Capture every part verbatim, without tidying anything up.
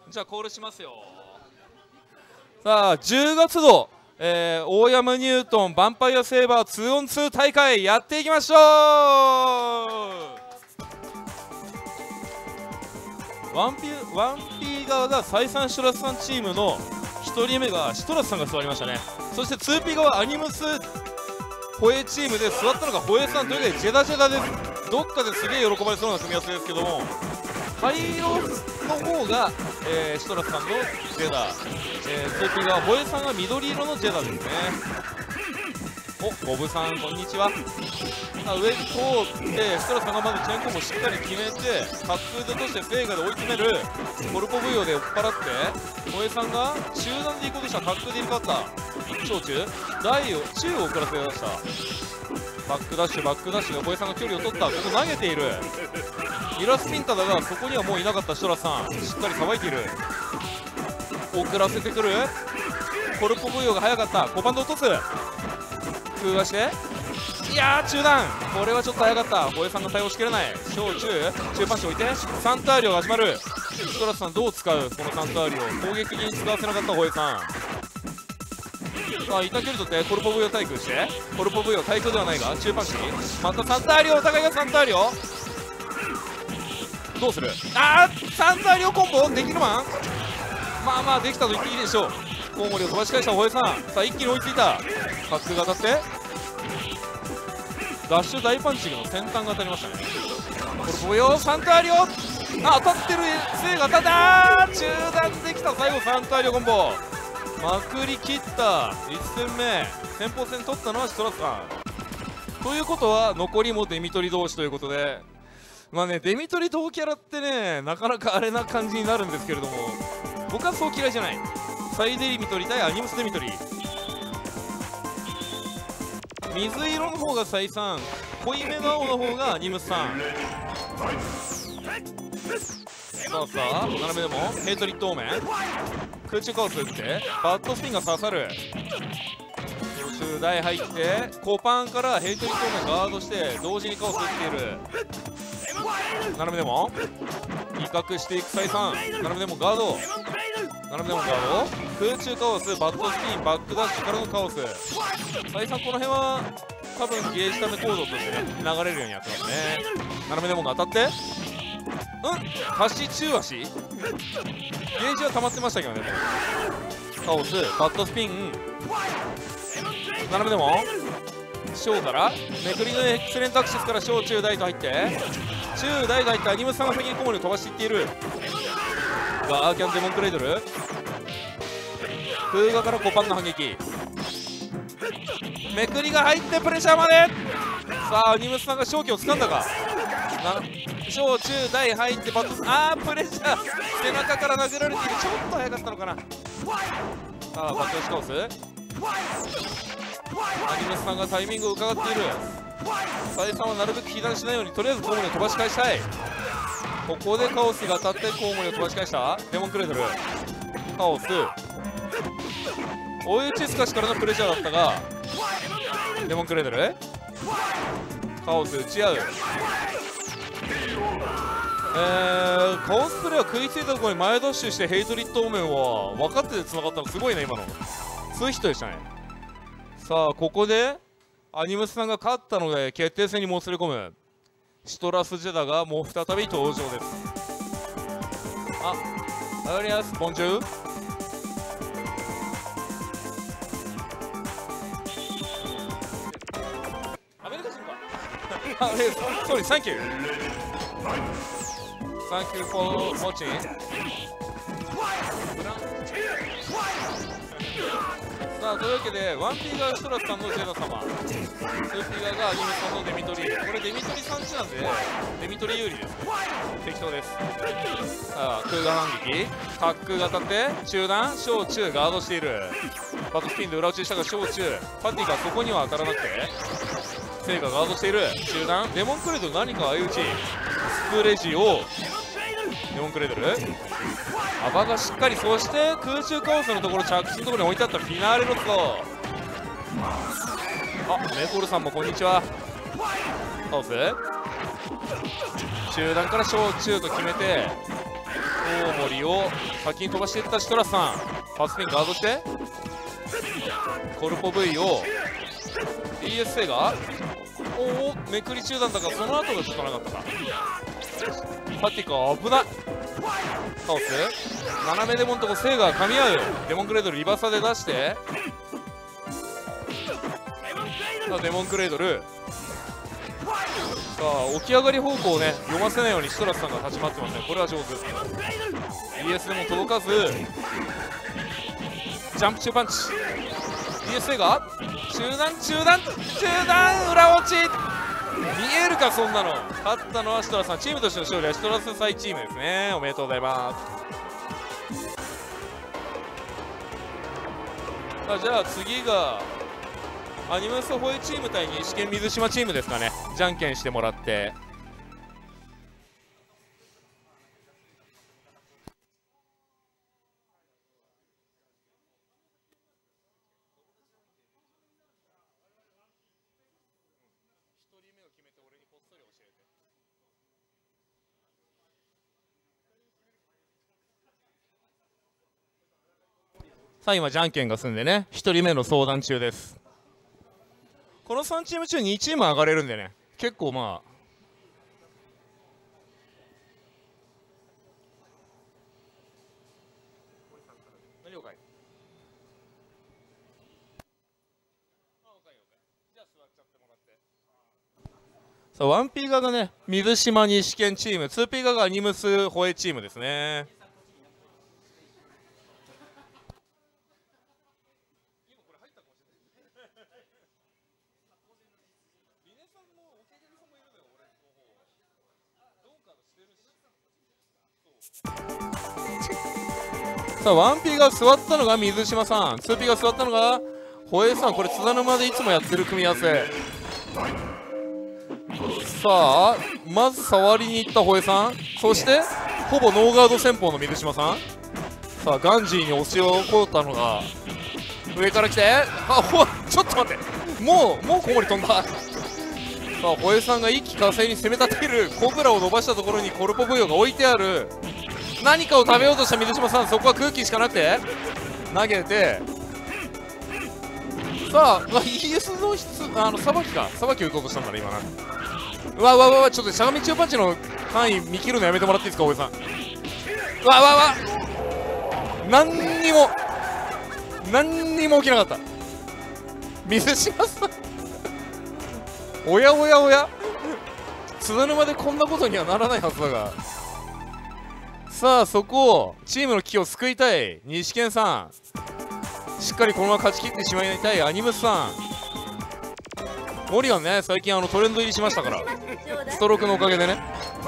じゃあコールしますよ。さあじゅうがつ度、えー、大山ニュートンヴァンパイアセーバー ツーオンツー 大会やっていきましょう。ワンピワンピー側が再三シトラスさんチームのひとりめがシトラスさんが座りましたね。そして ツーピー 側アニムスホエチームで座ったのがホエさんというわけでジェダジェダです。どっかですげえ喜ばれそうな組み合わせですけども、灰色の方が、えー、シトラスさんのジェダ、えー、ツーピー 側ホエさんが緑色のジェダですね。おボブさんこんにちは。あ上に通ってシトラスさんがまずチェーンコンボしっかり決めて滑空で落としてフェイガで追い詰めるコルポブヨで追っ払ってホエさんが中段で行こうとした滑空で入れ替わった小中大を中を遅らせました。バックダッシュバックダッシュでホエさんが距離を取った。ここ投げているミラスピンタだがそこにはもういなかったシトラスさんしっかりさばいている。遅らせてくるコルポブヨが速かった。コマンド落とす空がしていやー中段これはちょっと早かった。ホエさんが対応しきれない。小中中パンチ置いてサンターリオが始まる。シトラスさんどう使うこのサンターリオ攻撃的に使わせなかったホエさん。さあ一旦距離取ってコルポブヨ対空してコルポブヨ対空ではないが中パンチまたサンターリオお互いがサンターリオどうする。あーサンターリオコンボできるマンまあまあできたと言っていいでしょう。コウモリを飛ばし返したホエさんさあ一気に追いついた。パックが当たってダッシュ大パンチの先端が当たりましたね。コルポブヨサンターリオあ当たってるせいが当たった中断できた。最後サンターリオコンボまくり切った。いち戦目先鋒戦取ったのはシトラスさんということは残りもデミトリ同士ということで、まあねデミトリ同キャラってねなかなかあれな感じになるんですけれども僕はそう嫌いじゃない。サイデリミトリ対アニムスデミトリ水色の方がサイさん濃いめの青の方がアニムスさん。さあさあ斜めでもヘイトリットオーメン空中カオス打ってバットスピンが刺さる。中台入ってコパンからヘイトリットオーメンガードして同時にカオス打っている。斜めでも威嚇していくサイさん斜めでもガード斜めでもガード空中カオスバットスピンバックダッシュからのカオス。サイさんこの辺は多分ゲージため行動として、ね、流れるようにやってますね。斜めでもが当たってうん足中足ゲージは溜まってましたけどね。カオスバットスピン斜めでも小からめくりのエクセレントアクシスから小中大と入って中大と入ってアニムスさんが先にコモリを飛ばしていっているがアーキャンデモンクレイドル空ガからコパンの反撃めくりが入ってプレッシャーまで。さあアニムスさんが勝機をつかんだか小中大入ってバットあープレッシャー背中から投げられている。ちょっと早かったのかな。さあバット押しカオスアニムスさんがタイミングを伺っている。サイさんはなるべく被弾しないようにとりあえずコウモリを飛ばし返したい。ここでカオスが当たってコウモリを飛ばし返したデモンクレードルカオス追い打ちすかしからのプレッシャーだったがデモンクレードルカオス打ち合う。えー、カオスプレーは食いついたところに前ダッシュしてヘイトリットオーメンは分かってて繋がったのすごいね今のツーヒットでしたね。さあここでアニムスさんが勝ったので決定戦にもつれ込むシトラスジェダがもう再び登場です。あアリアスボンジューアメリカ人かあえソリサンキューThank you for watching. さあというわけでワンピーがシトラスさんのジェダ様ツーピー側がアニメさんのデミトリこれデミトリさんちなんでデミトリ有利です。適当です。さあ空ガ反撃滑空が当たって中段小中ガードしている。バットスピンで裏打ちしたが小中パティがそこには当たらなくてセイがガードしている。中段デモンクレードル何か相打ちスプレジをデモンクレードル幅がしっかりそして空中カオスのところ着地のところに置いてあったフィナーレロットあメコールさんもこんにちは。カオス中段から小中と決めて大森を先に飛ばしていったシトラスさん、パスピンガードしてコルポ V を ディーエスエー がおおめくり中なんだが、その後がちょっとなかったか。パティカ危ない。カオス斜めデモンとこセイが噛み合う。デモンクレードルリバーサで出して、さあデモンクレードル、さあ起き上がり方向をね読ませないようにシトラスさんが立ち回ってますね。これは上手。 ディーエス でも届かず、ジャンプ中パンチ ディーエスエー が中段中段中段裏落ち、見えるかそんなの。勝ったのはシトラスさん。チームとしての勝利はシトラスサイチームですね。おめでとうございます。あ、じゃあ次がアニムスホエチーム対西見水島チームですかね。じゃんけんしてもらって、さあ今じゃんけんが済んでね、ひとりめの相談中です。このさんチーム中にチーム上がれるんでね、結構まあ了解。さあ ワンピー 側がね水島西見チーム、ツーピー 側がアニムスホエチームですね。さあ ワンピー が座ったのが水島さん、ツーピー が座ったのがホエさん。これ津田沼でいつもやってる組み合わせ。さあまず触りに行ったホエさん、そしてほぼノーガード戦法の水島さん。さあガンジーに押しをこうたのが上から来て、あほちょっと待って、もうもう小森飛んだ。さあホエさんが一気呵成に攻め立てる。コブラを伸ばしたところにコルポブヨが置いてある。何かを食べようとした水島さん、そこは空気しかなくて投げて、さあ イーエス の質あのさばきか、さばきを打とうとしたんだね今な。うわうわうわ、ちょっとしゃがみ中パンチの範囲見切るのやめてもらっていいですか、大江さん。うわうわうわ、何にも何にも起きなかった水島さんおやおやおや、津田沼でこんなことにはならないはずだが。さあそこをチームの危機を救いたい西見さん、しっかりこのまま勝ち切ってしまいたいアニムスさん。モリガンね最近あのトレンド入りしましたから、ストロークのおかげでね。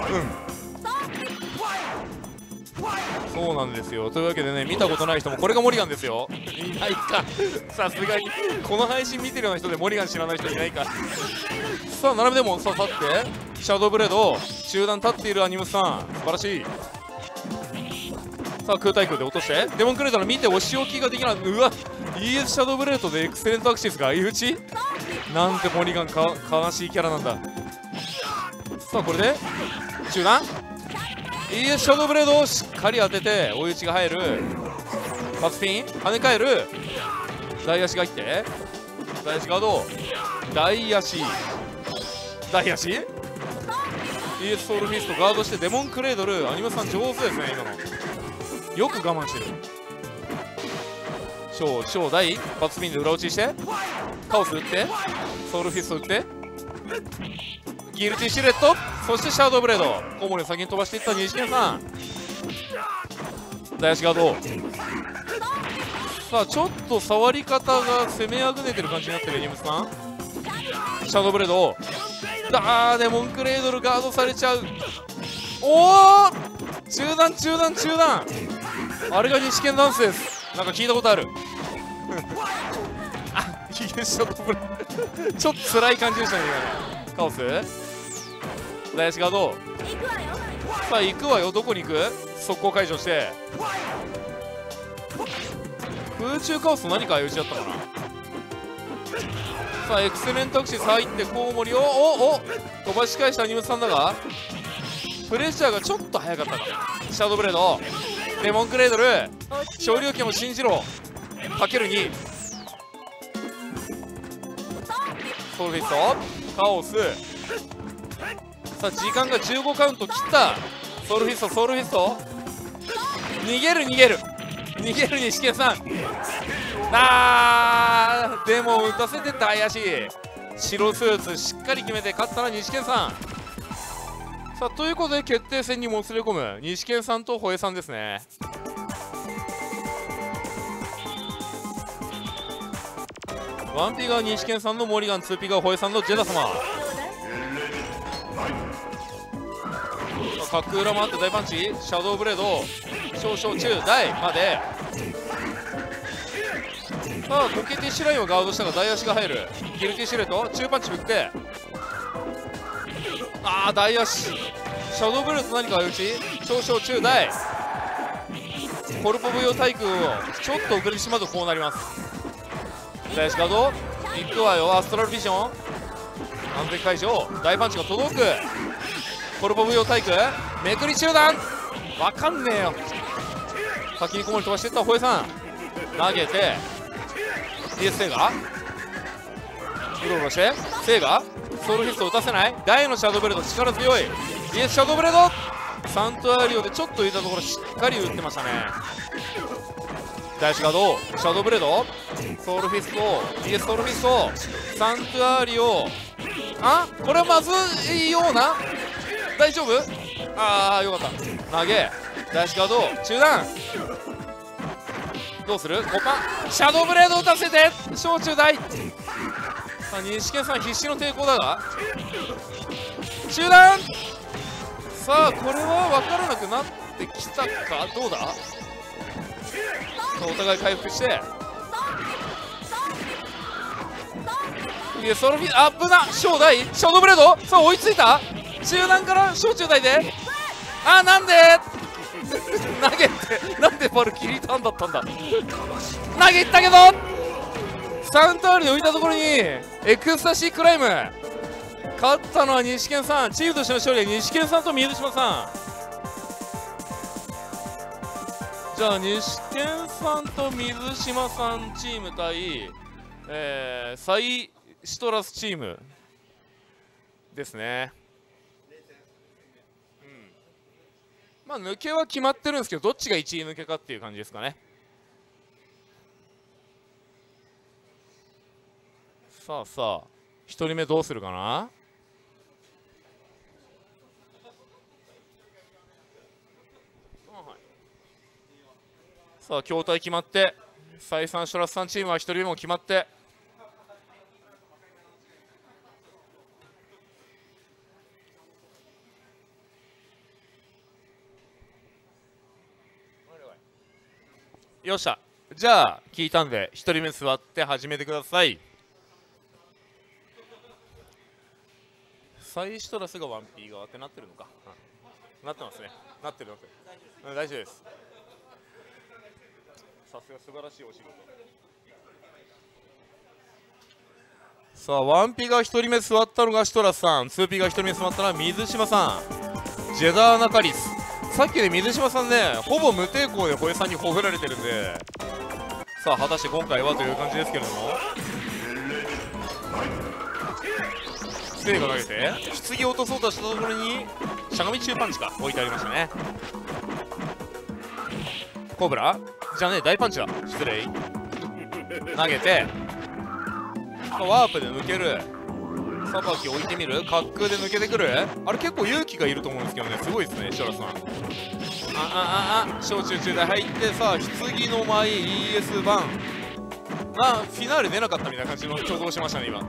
うんそうなんですよ。というわけでね、見たことない人もこれがモリガンですよ。いないかさすがにこの配信見てるような人でモリガン知らない人いないか。さあ並べでも刺さってシャドーブレード中段立っているアニムスさん、素晴らしい。さあ空対空で落としてデモンクレーターの見てお仕置きができない。うわ イーエス シャドーブレードでエクセレントアクシスが相打ち、なんてモリガンか悲しいキャラなんだ。さあこれで中段 イーエス シャドーブレードをしっかり当てて追い打ちが入る。パスピン跳ね返る。大足が入って大足ガード大足大足 イーエス ソウルフィストガードしてデモンクレードル。アニメさん上手ですね今の。よく我慢してる。小小大バックスピンで裏打ちしてカオス打ってソウルフィスト打ってギルティシルエット、そしてシャドーブレードコウモリを先に飛ばしていった西見さん。大足ガード。さあちょっと触り方が攻めあぐねてる感じになってるアニムスさん。シャドーブレードあーデモンクレードルガードされちゃう。おお中段中段中段、あれが西見ダンスです。なんか聞いたことあるあヒゲショットブレちょっと辛い感じでしたね今ね。カオス大足ガード。さあ行くわよ、どこに行く。速攻解除して空中カオスと何か相打ちだったかな。さあエクセレントアクシス入ってコウモリをおお飛ばし返したアニムスさんだがプレッシャーがちょっと早かったか。 シャドーブレード、デモンクレードル、昇竜拳を信じろかけるに、ソウルフィスト、カオス。さあ時間がじゅうごカウント切った。ソウルフィスト、ソウルフィスト、逃げる逃げる逃げる西健さん。あーでも打たせて大足、白スーツしっかり決めて勝ったのは西健さん。さあということで決定戦にもつれ込む西健さんとホエさんですね。ワンピが西健さんのモリガン、ツーピがホエさんのジェダ様。カック裏もあって大パンチ、シャドーブレード少々中大まで。さあコケティッシュラインをガードしたが大足が入る。ギルティッシュレート中パンチ振って、ああ大足、シャドーブレード何か打ち少々中大、コルポ舞踊体空をちょっと遅れてしまうとこうなります。大足ガードいくわよ。アストラルビジョン安全解除、大パンチが届く。コルポ舞踊体空めくり中断、わかんねえよ。先にこもり飛ばしていったホエさん、投げて ディーエス セーガーうろうろしてセーガーソウルフィスト打たせない。大のシャドーブレード力強い。 ディーエス シャドーブレードサントアリオでちょっと浮いたところしっかり打ってましたね。大足ガードシャドーブレードソウルフィスト ディーエス ソウルフィストサントアリオ、あこれはまずいような、大丈夫、ああよかった。投げ大足ガード中断、どうするごパンシャドーブレード打たせて小中大。さあ西健さん必死の抵抗だが中断。さあこれは分からなくなってきたか、どうだ。さあお互い回復して、いやソロフィアップな小大シャドーブレード、さあ追いついた。中断から小中大で、あなんで投げて、なんでバルキリーターンだったんだ。投げいったけどサントアリで浮いたところにエクスタシークライム。勝ったのは西健さん。チームとしての勝利は西健さんと水島さん。じゃあ西健さんと水島さんチーム対、えー、サイシトラスチームですね。まあ抜けは決まってるんですけど、どっちがいちい抜けかっていう感じですかね。さあさあひとりめどうするかな。さあ筐体決まって、サイサンシトラスさんチームはひとりめも決まって、よっしゃ、じゃあ聞いたんでひとりめ座って始めてください。サイシトラスがワンピー側ってなってるのか、うん、なってますね。なってるなってる、うん、大丈夫です。さすが素晴らしいお仕事。さあワンピーがひとりめ座ったのがシトラスさん、ツーピーがひとりめ座ったのは水島さん、ジェダーナカリス。さっきで水島さんね、ほぼ無抵抗でホエさんにほふられてるんで、さあ果たして今回はという感じですけれども、ステイが投げて棺を落とそうとしたところにしゃがみ中パンチが置いてありましたね。コブラじゃねえ大パンチだ、失礼。投げてワープで抜ける、さばき置いてみる、滑空で抜けてくる。あれ結構勇気がいると思うんですけどね、すごいですねシトラスさん。ああああ小中中大入って、さあ棺の舞 イーエス 版まあフィナーレ出なかったみたいな感じの挙動しましたね今。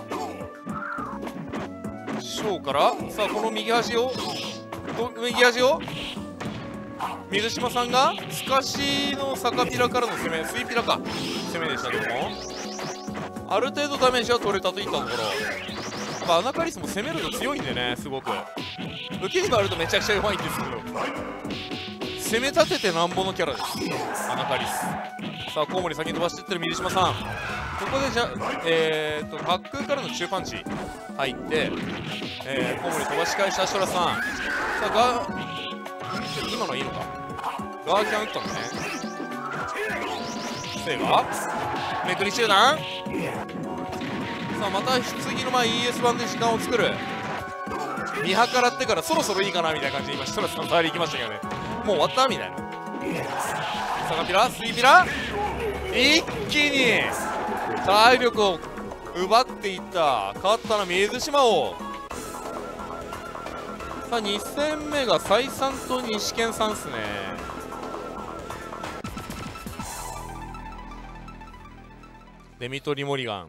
ショーからさあこの右端を右端を水島さんがすかしの坂ピラからの攻め、スイピラか攻めでしたけども、ある程度ダメージは取れたといったところ、やっぱアナカリスも攻めると強いんでね、すごく受けに回るとめちゃくちゃ弱いんですけど、攻め立ててなんぼのキャラですアナカリス。さあコウモリ先に飛ばしていってる水島さん、ここでじゃえー、っと滑空からの中パンチ入って、えー、コウモリ飛ばし返したシトラさん、さあが今のいいのか。ガーキャン打ったのね。セーバーめくり中断。さあまた次の前 イーエス 版で時間を作る。見計らってからそろそろいいかなみたいな感じで今シトラスの触り行きましたけどね。もう終わったみたいな。サガピラスリーピラ一気に体力を奪っていった。勝ったのは水島王。さあに戦目が再三と西健さんっすね。デミトリ・モリガン。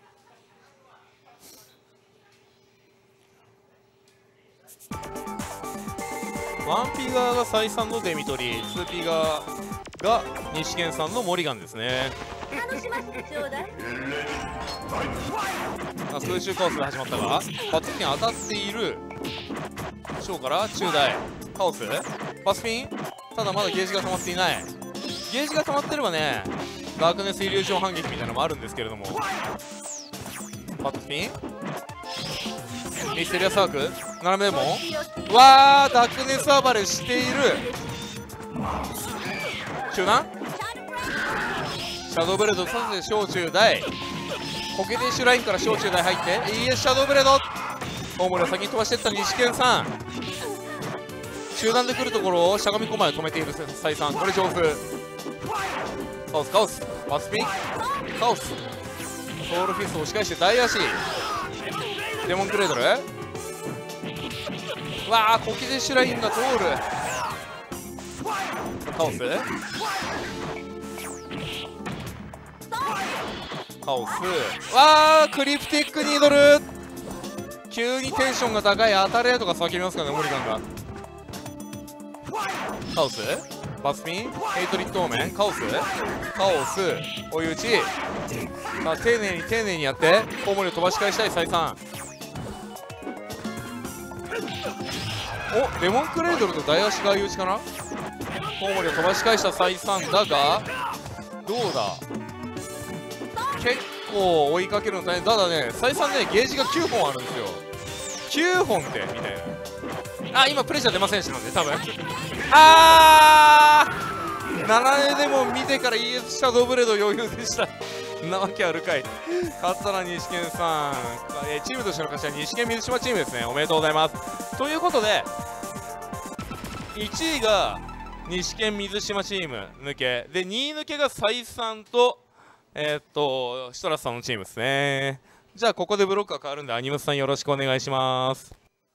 ワンピ側が再三のデミトリ、ツーピ側が西健さんのモリガンですね。あ、空中カオスが始まったがバッツピン当たっている。ショーから中大カオスパスピン。ただまだゲージが溜まっていない。ゲージが溜まってればねダークネスイリュージョン反撃みたいなのもあるんですけれども。パスピンミステリアスワーク斜めもわーダークネス暴れしている。中断シャドウブレードさせて小中大コケティッシュラインから小中大入って イーエス シャドウブレード大森を先に飛ばしていった西健さん。中断で来るところをしゃがみ込まで止めている再三。これ上手。カオスカオスパスピンカオスソウルフィストを押し返して大足デモンクレードル。わあコケティッシュラインが通る。カオスカオスわあクリプティックニードル。急にテンションが高い当たれとか叫びますからねモリガンが。カオスバスピンヘイトリッドオーメンカオスカオス追い打ち。さあ丁寧に丁寧にやってコウモリを飛ばし返したい再三。おデモンクレードルと大足が追い打ちかな。コウモリを飛ばし返した再三だがどうだ結構追いかけるの大変。ただね再三ねゲージがきゅうほんあるんですよ。きゅうほんってみたいな。あ今プレッシャー出ませんしなんで多分あーななねでも見てから イーエス シャドウブレード余裕でした。なわけあるかい。勝ったら西健さん、えー、チームとしての勝ちは西健水島チームですね。おめでとうございます。ということでいちいが西健水島チーム抜けでにい抜けが再三とえー、っとシトラスさんのチームですね。じゃあここでブロックが変わるんでアニムスさんよろしくお願いします。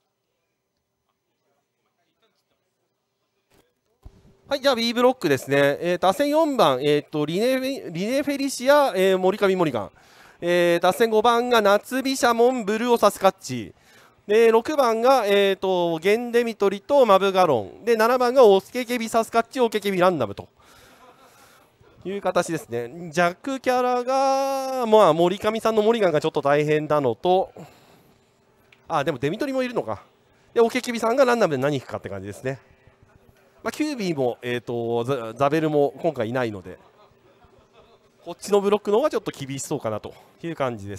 はい、じゃあ B ブロックですね。えー、打線よんばん、えー、とリネリネフェリシア、えー、森上モリガン、えー、打線ごばんが夏美シャモンブルーオサスカッチでろくばんが、えー、とゲンデミトリとマブガロンでななばんがオスケケビサスカッチオケケビランダムという形ですね。弱キャラが、まあ、森上さんのモリガンがちょっと大変なのとあでもデミトリもいるのかでオケケビさんがランダムで何引くかって感じですね。まあ、キュービーも、えー、と ザ, ザベルも今回いないのでこっちのブロックの方がちょっと厳しそうかなという感じです。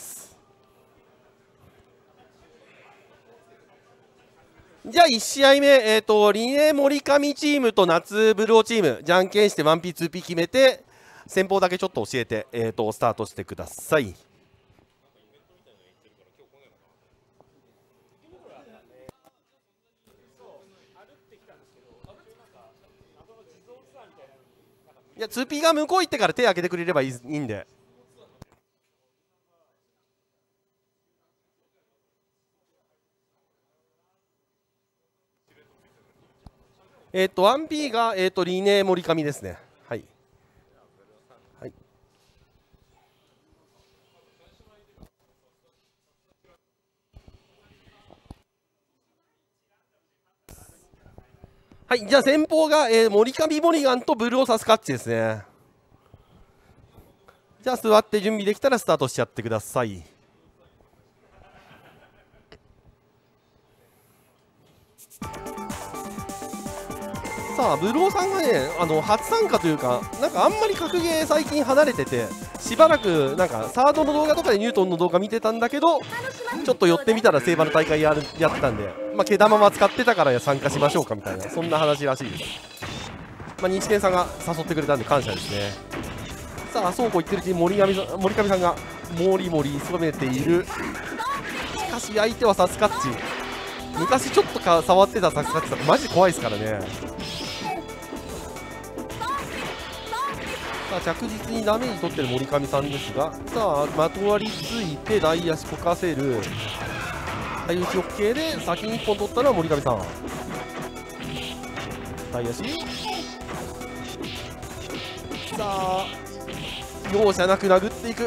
じゃあいち試合目、えー、とリネ森上チームと夏ブルオチームじゃんけんして ワンピーツーピー 決めて先方だけちょっと教えて、えー、とスタートしてください。いや ツーピー が向こう行ってから手を挙げてくれればいい、いいんで。えっと ワンピー が、えー、とリネ森上ですね。はい、はい、はい、じゃあ先方が、えー、森上モリガンとブルーオサスカッチですね。じゃあ座って準備できたらスタートしちゃってください。さあブルオさんがねあの初参加というかなんかあんまり格ゲー最近離れててしばらくなんかサードの動画とかでニュートンの動画見てたんだけど、ちょっと寄ってみたらセイバーの大会やるやってたんで、まあ、毛玉は使ってたから参加しましょうかみたいな、そんな話らしいです。まあ、日健さんが誘ってくれたんで感謝ですね。さあそうこう言ってるうちに森上さん森上さんがもりもり務めている。しかし相手はサスカッチ、昔ちょっとか触ってたサスカッチだとマジで怖いですからね。さあ着実にダメージ取ってる森上さんですが、さあまとわりついて大足こかせる。相打ち OK で先にいっぽん取ったのは森上さん。大足さあ容赦なく殴っていく。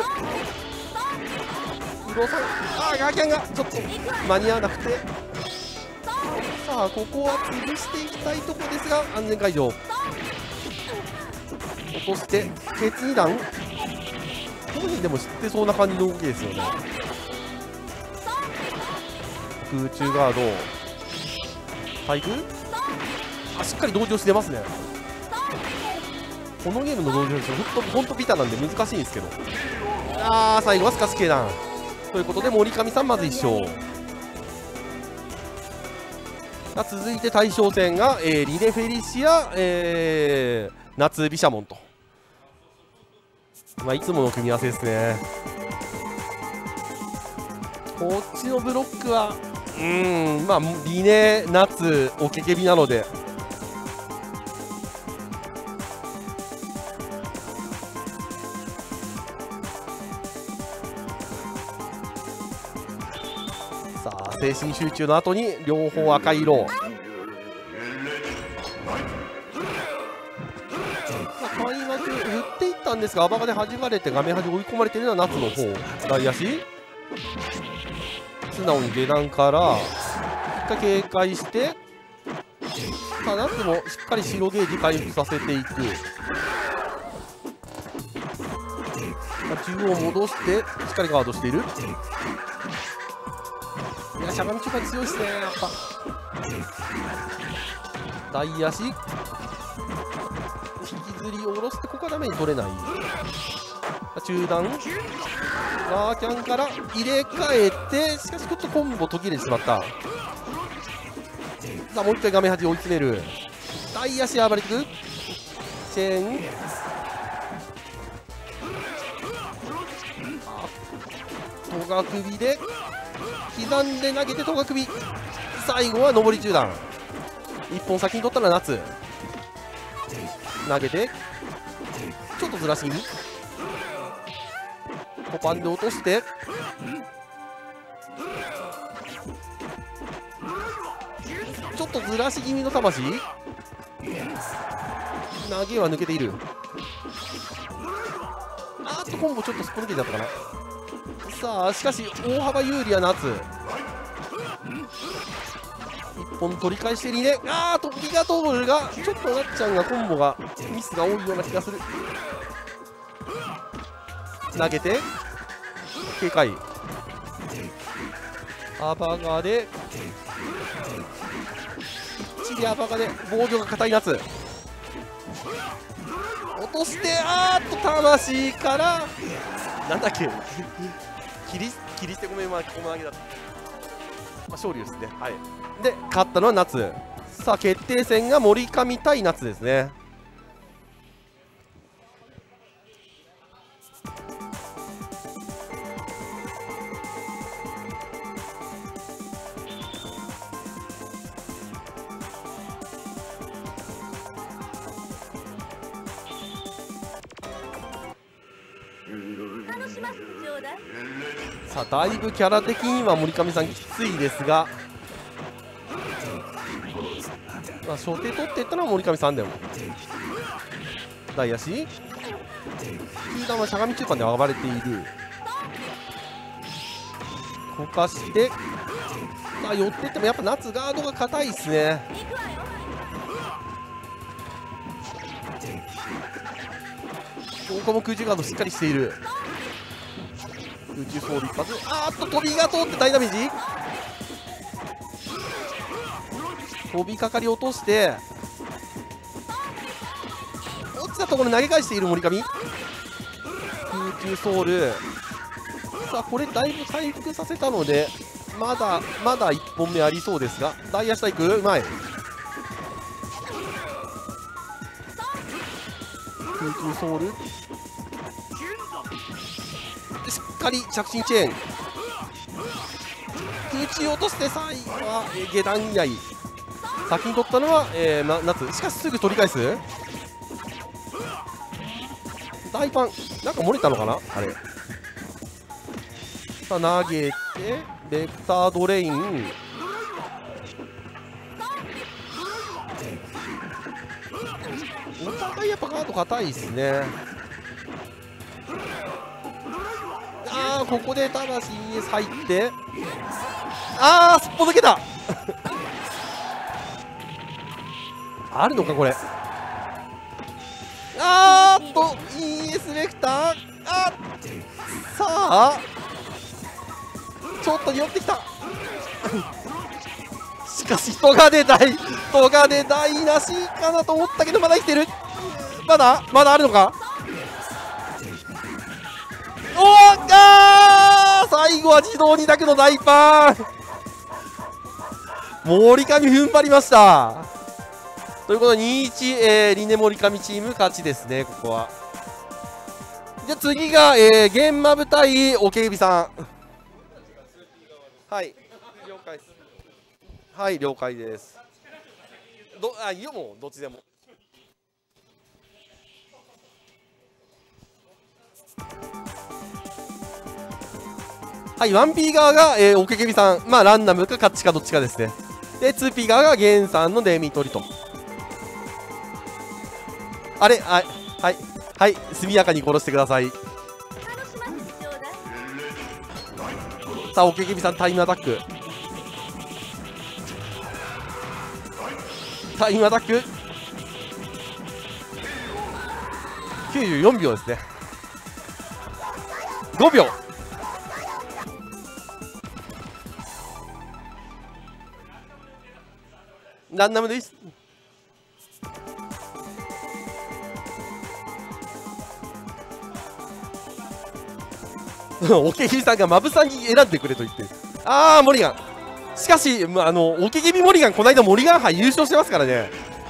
不動産ああガーキャンがちょっと間に合わなくて、さあここは潰していきたいところですが安全解除。落としてケツに段、この辺でも知ってそうな感じの動きですよね。空中ガード対空、あしっかり同時押し出ますね。このゲームの同時押しほんとほんとビタなんで難しいんですけど、あー最後はスカスケ団ということで森上さんまずいっ勝。続いて大将戦が、えー、リネ・フェリシア、えー、夏ビシャモンと、まあ、いつもの組み合わせですね。こっちのブロックはうーんまあリネ夏おけけびなので、さあ精神集中の後に両方赤色。開幕振っていったんですが、アバガで弾かれて画面端追い込まれているのは夏の方。大足素直に下段から一回警戒して、さあ夏もしっかり白ゲージ回復させていく。中央戻してしっかりガードしている。いやしゃがみ中華強いですねやっぱ。大足引きずり下ろしてここはダメに取れない。中段ガーキャンから入れ替えて、しかしちょっとコンボ途切れてしまった。さあもう一回画面端追い詰める。大足暴れてくチェーン、戸が首で刻んで投げて戸が首、最後は上り中段。いっぽん先に取ったら夏投げてちょっとずらし気味、コパンで落としてちょっとずらし気味の魂、投げは抜けている。あーっとコンボちょっとすっぽ抜けちゃったかな。さあしかし大幅有利は夏、いっぽん取り返してリネ、あーっとギガトーブルがちょっとなっちゃんがコンボがミスが多いような気がする。投げて警戒、アバガできっちりアバガで防御が硬い夏、落としてあーっと魂からなんだっけ切り切り捨てごめんまこま投げだった、まあ、勝利ですね。はいで勝ったのは夏。さあ決定戦が森上対夏ですね。さあだいぶキャラ的には森上さんきついですが、まあ、初手取っていったのは森上さんでも。大足球団はしゃがみ中間で暴れている。こかしてさあ寄っていってもやっぱ夏ガードが硬いですね。ここも空中ガードしっかりしている。空中ソール一発、あーっと飛びが通って大ダメージ、飛びかかり落として落ちたところに投げ返している森上、空空ソウル。さあこれだいぶ回復させたのでまだまだいっぽんめありそうですが、大足体育うまい。空空ソウルしっかり着信チェーン、空中落として最後は、えー、下段居合。先に取ったのは、えー、な夏。しかしすぐ取り返す。大パンなんか漏れたのかなあれ。さあ投げてベクタードレイン。お互いやっぱカード硬いですね。ああここでただし イーエス 入ってああすっぽ抜けたあるのかこれ。あーっと イーエス ベクターあさあちょっと寄ってきたしかしトガで大トガで大なしかなと思ったけどまだ生きてる。まだまだあるのか。おーあー最後は自動に択の大パン。森上踏ん張りましたということで にたいいち、えー、リネ森上チーム勝ちですね。ここはじゃあ次が、えー、ゲンマブ対オケユビさん。はい了解です。はい了解です。どあいいよもうどっちでも。はい、ワンピー 側が、えー、オケケビさん、まあランダムかカッチかどっちかですね。で ツーピー 側がゲンさんのデミトリと。あれはいはいはい速やかに殺してください。さあオケケビさんタイムアタックタイムアタックきゅうじゅうよんびょうですね。ごびょうランダムです。おけぎさんがマブさんに選んでくれと言ってる。ああモリガン。しかし、まあ、あのおけぎみモリガンこの間モリガン杯優勝してますからね。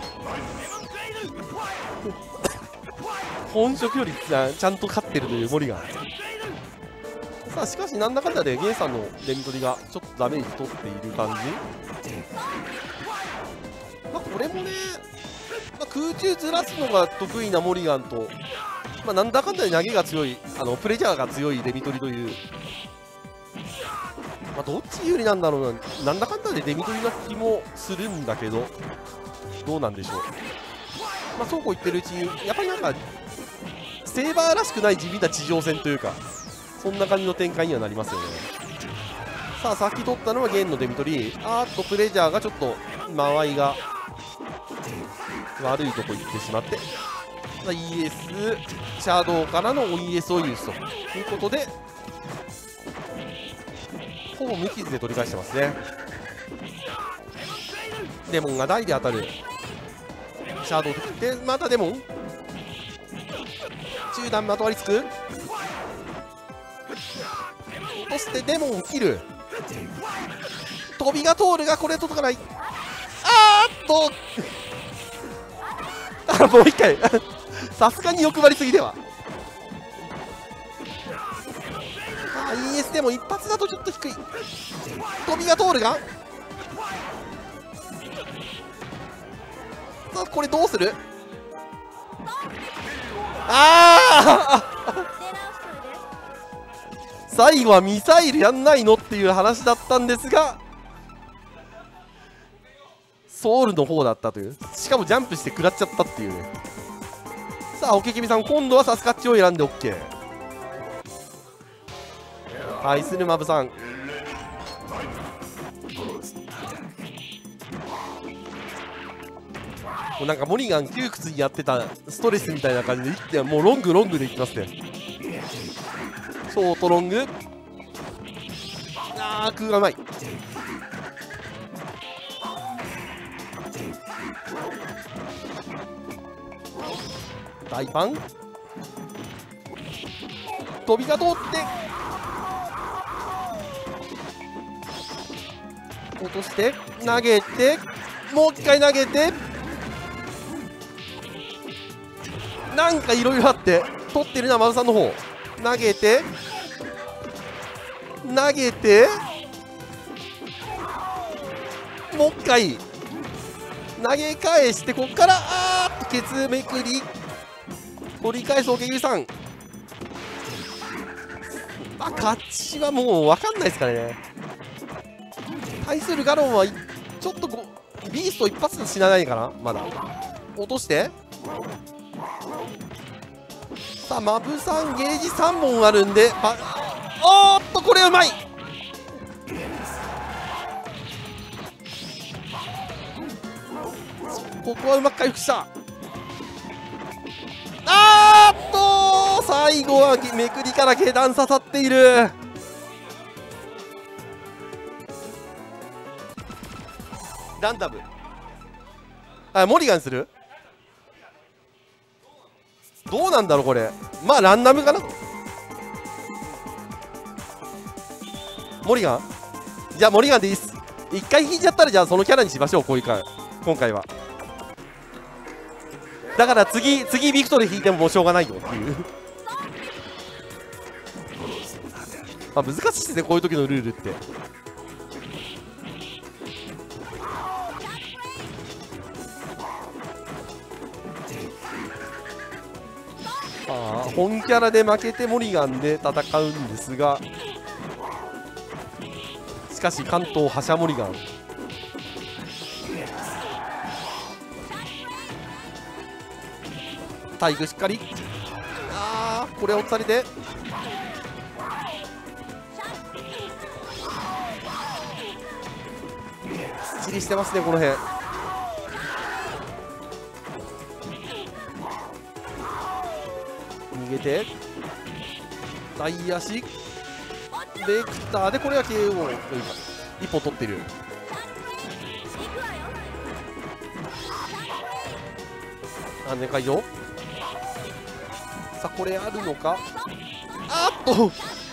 本職よりちゃんと勝ってるというモリガン。さあしかしなんだかんだでゲンさんのデミトリがちょっとダメージ取っている感じ。まあこれもね、まあ、空中ずらすのが得意なモリガンと、まあ、なんだかんだで投げが強いあのプレジャーが強いデミトリという、まあ、どっち有利なんだろうな。なんだかんだでデミトリな気もするんだけどどうなんでしょう。まあそうこう言ってるうちにやっぱりなんかセーバーらしくない地味な地上戦というかそんな感じの展開にはなりますよね。さあ先取ったのはゲンのデミトリ。あーっとプレジャーがちょっと間合いが悪いとこ行ってしまって、イーエス シャドウからの イーエス をユースということでほぼ無傷で取り返してますね。デモンが大で当たる。シャドウで切ってまたデモン中段まとわりつく。落としてデモンを切る。飛びが通るがこれ届かない。あーっとあもう一回さすがに欲張りすぎでは。あ イーエス でも一発だとちょっと低い。飛びが通るがさあこれどうする。ああ最後はミサイルやんないのっていう話だったんですがソウルの方だったという。しかもジャンプして食らっちゃったっていうね。さあオケキミさん今度はサスカッチを選んで OK。 対するマブさんもうなんかモリガン窮屈にやってたストレスみたいな感じで一点もうロングロングでいきますね。ショートロングあー空がうまい。大パン飛びが通って落として投げてもう一回投げてなんかいろいろあって取ってるな丸さんの方投げて投げてもう一回投げ返してここからあーっとケツめくり取り返すおけぎさん。まあ勝ちはもう分かんないですからね。対するガロンはちょっとこうビースト一発で死なないかな。まだ落としてさあマブさんゲージさんぼんあるんでばおーっとこれうまい。ここはうまく回復した。あーっと最後はめくりから下段刺さっている。ランダムあモリガンするどうなんだろうこれ。まあランダムかな。モリガンじゃあモリガンでいいっす。一回引いちゃったらじゃあそのキャラにしましょう。こういう回今回はだから次次ビクトで引いてももうしょうがないよっていうまあ難しいですねこういう時のルールって。ああ本キャラで負けてモリガンで戦うんですがしかし関東覇者モリガンタイグしっかりあーこれをされてきっちりしてますねこの辺。逃げて大足ベクターでこれは ケーオー というか一歩取ってる。安全解除さあこれあるのか。あーっと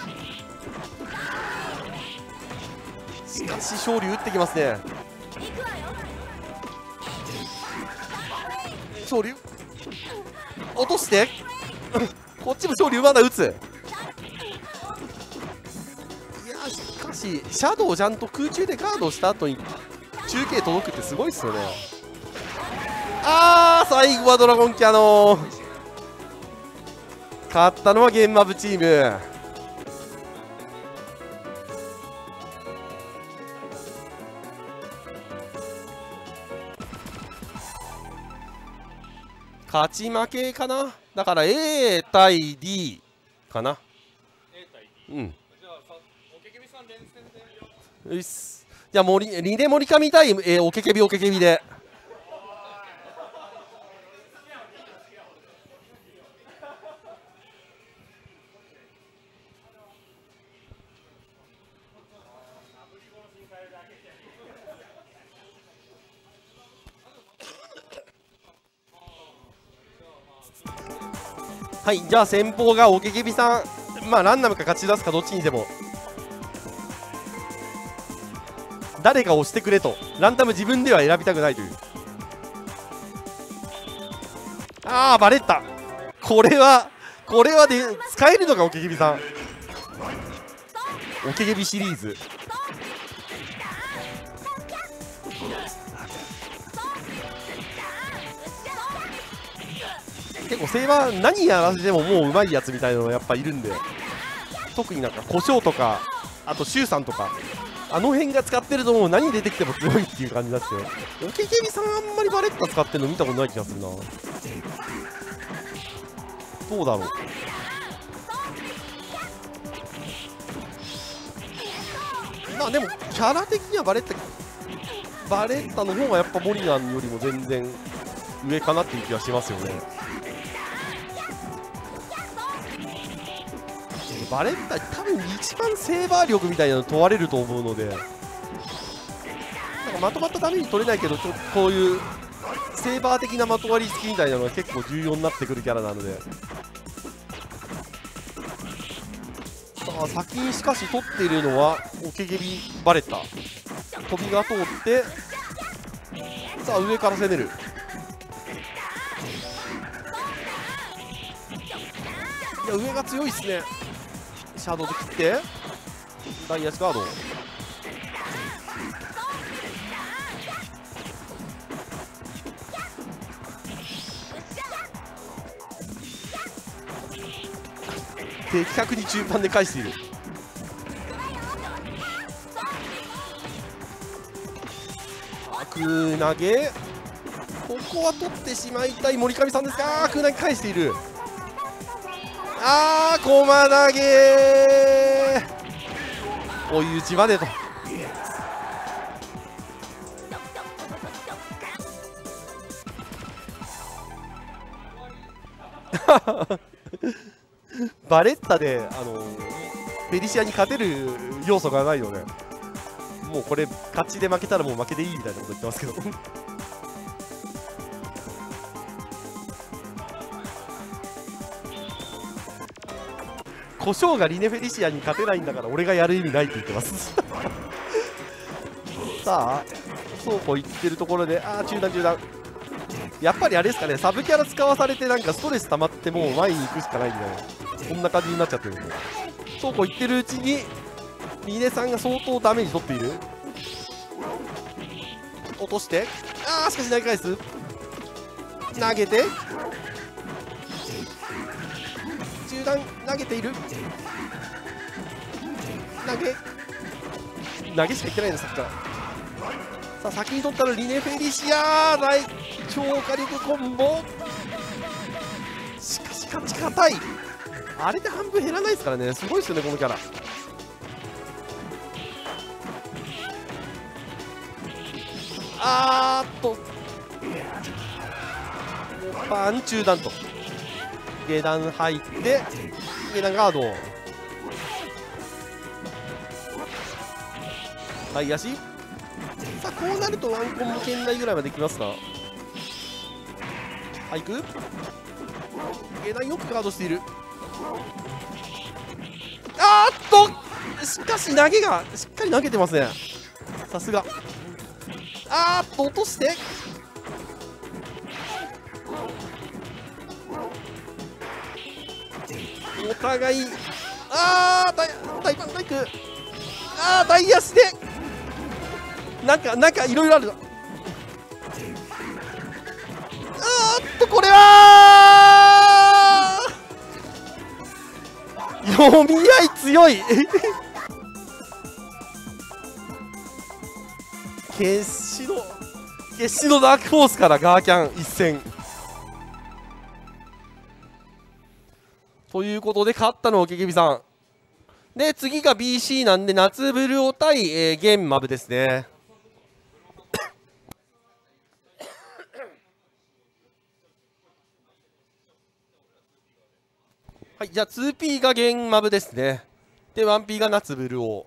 しかし勝利打ってきますね。勝利落としてこっちも勝利まだ打つ。いやしかしシャドウちゃんと空中でガードした後に中継届くってすごいっすよね。あー最後はドラゴンキャノン勝ったのはゲンマブチーム。勝ち負けかな。だから A 対 D かな。 A 対 D うんじゃあさおけけびさん連戦でういっす。じゃあ森リネモリカみたい、えー、おけけびおけけびではい。じゃあ先方がおけけびさん、まあランダムか勝ち出すかどっちにでも誰か押してくれと。ランダム自分では選びたくないという。ああバレった。これはこれはで使えるのかおけけびさん。おけけびシリーズ結構セイバー何やらせてももううまいやつみたいなのやっぱいるんで、特になんか胡椒とかあとシュウさんとかあの辺が使ってるともう何出てきても強いっていう感じになって、おけけびさんあんまりバレッタ使ってるの見たことない気がするな。どうだろう。まあでもキャラ的にはバレッタバレッタの方がやっぱモリガンよりも全然上かなっていう気がしますよね。バレッタ多分一番セーバー力みたいなの問われると思うので、なんかまとまったために取れないけどちょっとこういうセーバー的なまとわりつきみたいなのが結構重要になってくるキャラなので、 あ先にしかし取っているのはオケゲビバレッタ。飛びが通って、さあ上から攻める。いや上が強いっすね。シャドウで切ってダイヤスガード。的確に中盤で返している。空投げ、ここは取ってしまいたい森上さんですが、空投げ返している。あー駒投げ、追い打ちまでと。バレッタで、あのフェリシアに勝てる要素がないので、もうこれ勝ちで負けたらもう負けでいいみたいなこと言ってますけど胡椒がリネフェリシアに勝てないんだから俺がやる意味ないって言ってますさあそうこう言ってるところで、ああ中断中断、やっぱりあれですかね、サブキャラ使わされてなんかストレス溜まってもう前に行くしかないみたいな、こんな感じになっちゃってるんで、そうこう言ってるうちにリネさんが相当ダメージ取っている。落として、ああしかし投げ返す、投げて中段投げている、投げ投げしかいってないのさっきから。さあ先に取ったらリネフェリシア大超火力コンボ、しかし勝ち硬い。あれで半分減らないですからね、すごいですよねこのキャラ。あーっとパン中段と下段入って下段ガード、はい足、さあこうなるとワンコンも圏内ぐらいまできますか。はい行く、下段よくガードしている。あーっとしかし投げがしっかり投げてますね、さすが。あーっと落として、お互い、あー大大パンタイク、あー大足でなんかなんかいろいろある。あーっとこれは読み合い強い決死の決死のダークフォースからガーキャン一戦ということで勝ったのはケケビさんで、次が ビーシー なんで夏ブルオ対、えー、ゲンマブですねはい、じゃあ ツーピー がゲンマブですね。で ワンピー が夏ブルオ。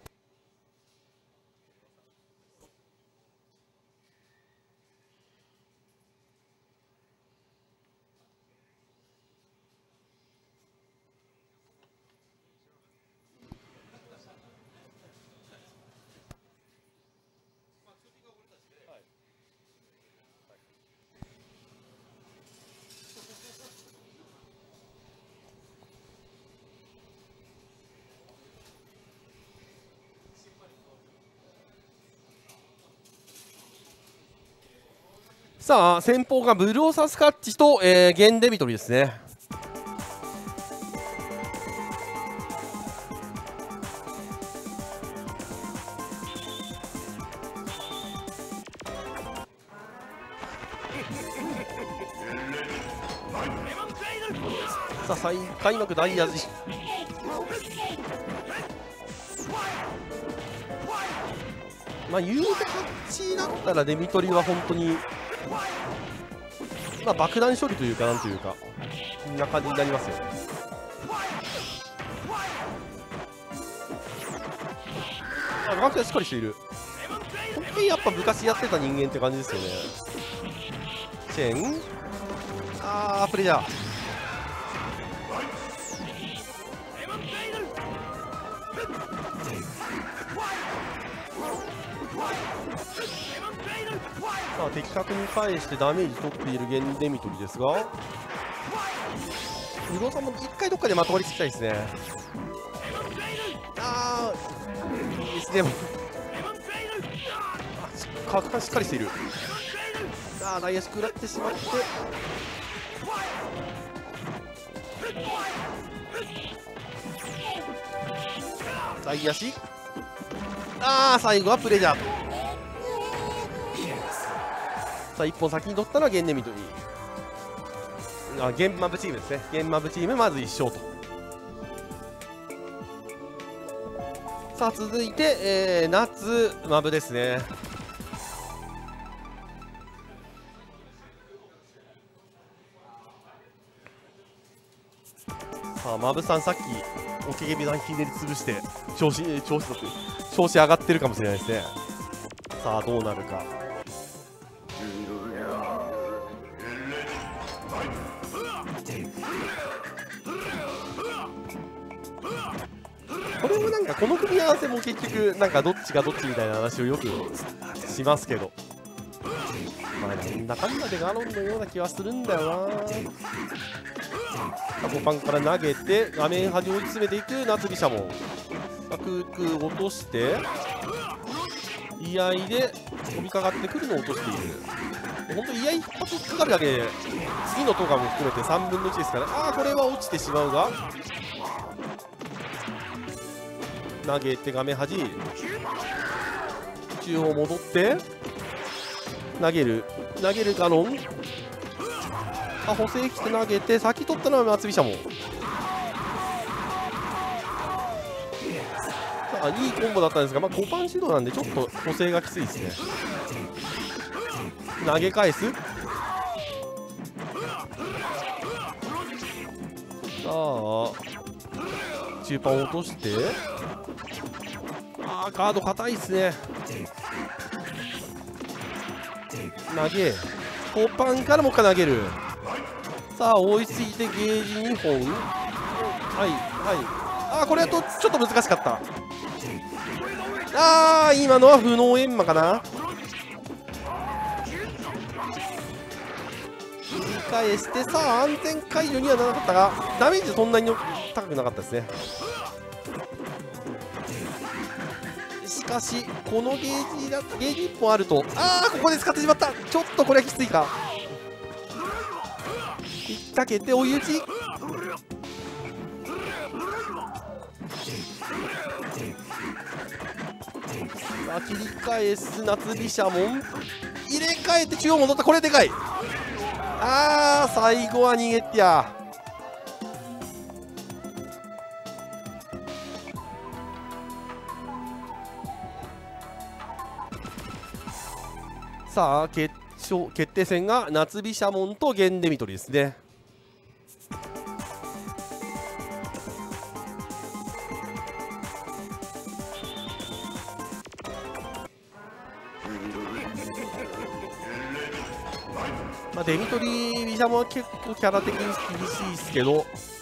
さあ先方がブルオサスカッチと、えー、ゲンデビトリですね。さあ再開幕大ヤジ、まあ言うて勝ちだったらデミトリは本当にまあ爆弾処理というかなんというかこんな感じになりますよ。あガンクがしっかりしている。本当にやっぱ昔やってた人間って感じですよね。チェーン、あープレイヤーあ、的確に返してダメージ取っているゲンデミトリですが、不動産も一回どっかでまとわりつきたいですね。ああ、いいですね。あ、角感しっかりしている。ああ、内野手食らってしまって、外野手、ああ、最後はプレジャーと。さあ、いっぽん先に取ったのはゲンデミトリ。あ、ゲンマブチームですね。ゲンマブチームまずいっ勝と。さあ続いて、えー、夏マブですね。さあマブさん、さっきおけげびさんひねり潰して調子調子だって調子上がってるかもしれないですね。さあどうなるか。これもなんかこの組み合わせも結局なんかどっちがどっちみたいな話をよくしますけど、まあなんだかんだでガロンのような気はするんだよな。タコパンから投げて画面端を追い詰めていく夏飛車もクーク落として居合で飛びかかってくるのを落としている。本当居合一発かかるだけで次のトガも含めてさんぶんのいちですから、ああこれは落ちてしまうが、投げて画面端中央戻って投げる投げるガノン、あ補正来て投げて先取ったのは松飛車も。あいいコンボだったんですが、まあ、ごパン指導なんでちょっと補正がきついですね。投げ返す、さあ中パン落として、あーカード硬いですね。投げごパンからもう一回投げる。さあ追いついてゲージにほん、はいはい、あーこれだとちょっと難しかった。あー今のは不能閻魔かな。切り返して、さあ安全解除にはならなかったがダメージそんなに高くなかったですね。しかしこのゲージだゲージいっぽんあると、ああここで使ってしまった。ちょっとこれはきついか。引っ掛けて追い打ち、さあ切り返す夏飛車門、入れ替えて中央戻った。これでかい。あー最後は逃げてや。さあ決勝決定戦が夏飛車門とゲンデミトリですね。まあ、デミトリー・ビシャモは結構キャラ的に厳しいですけど、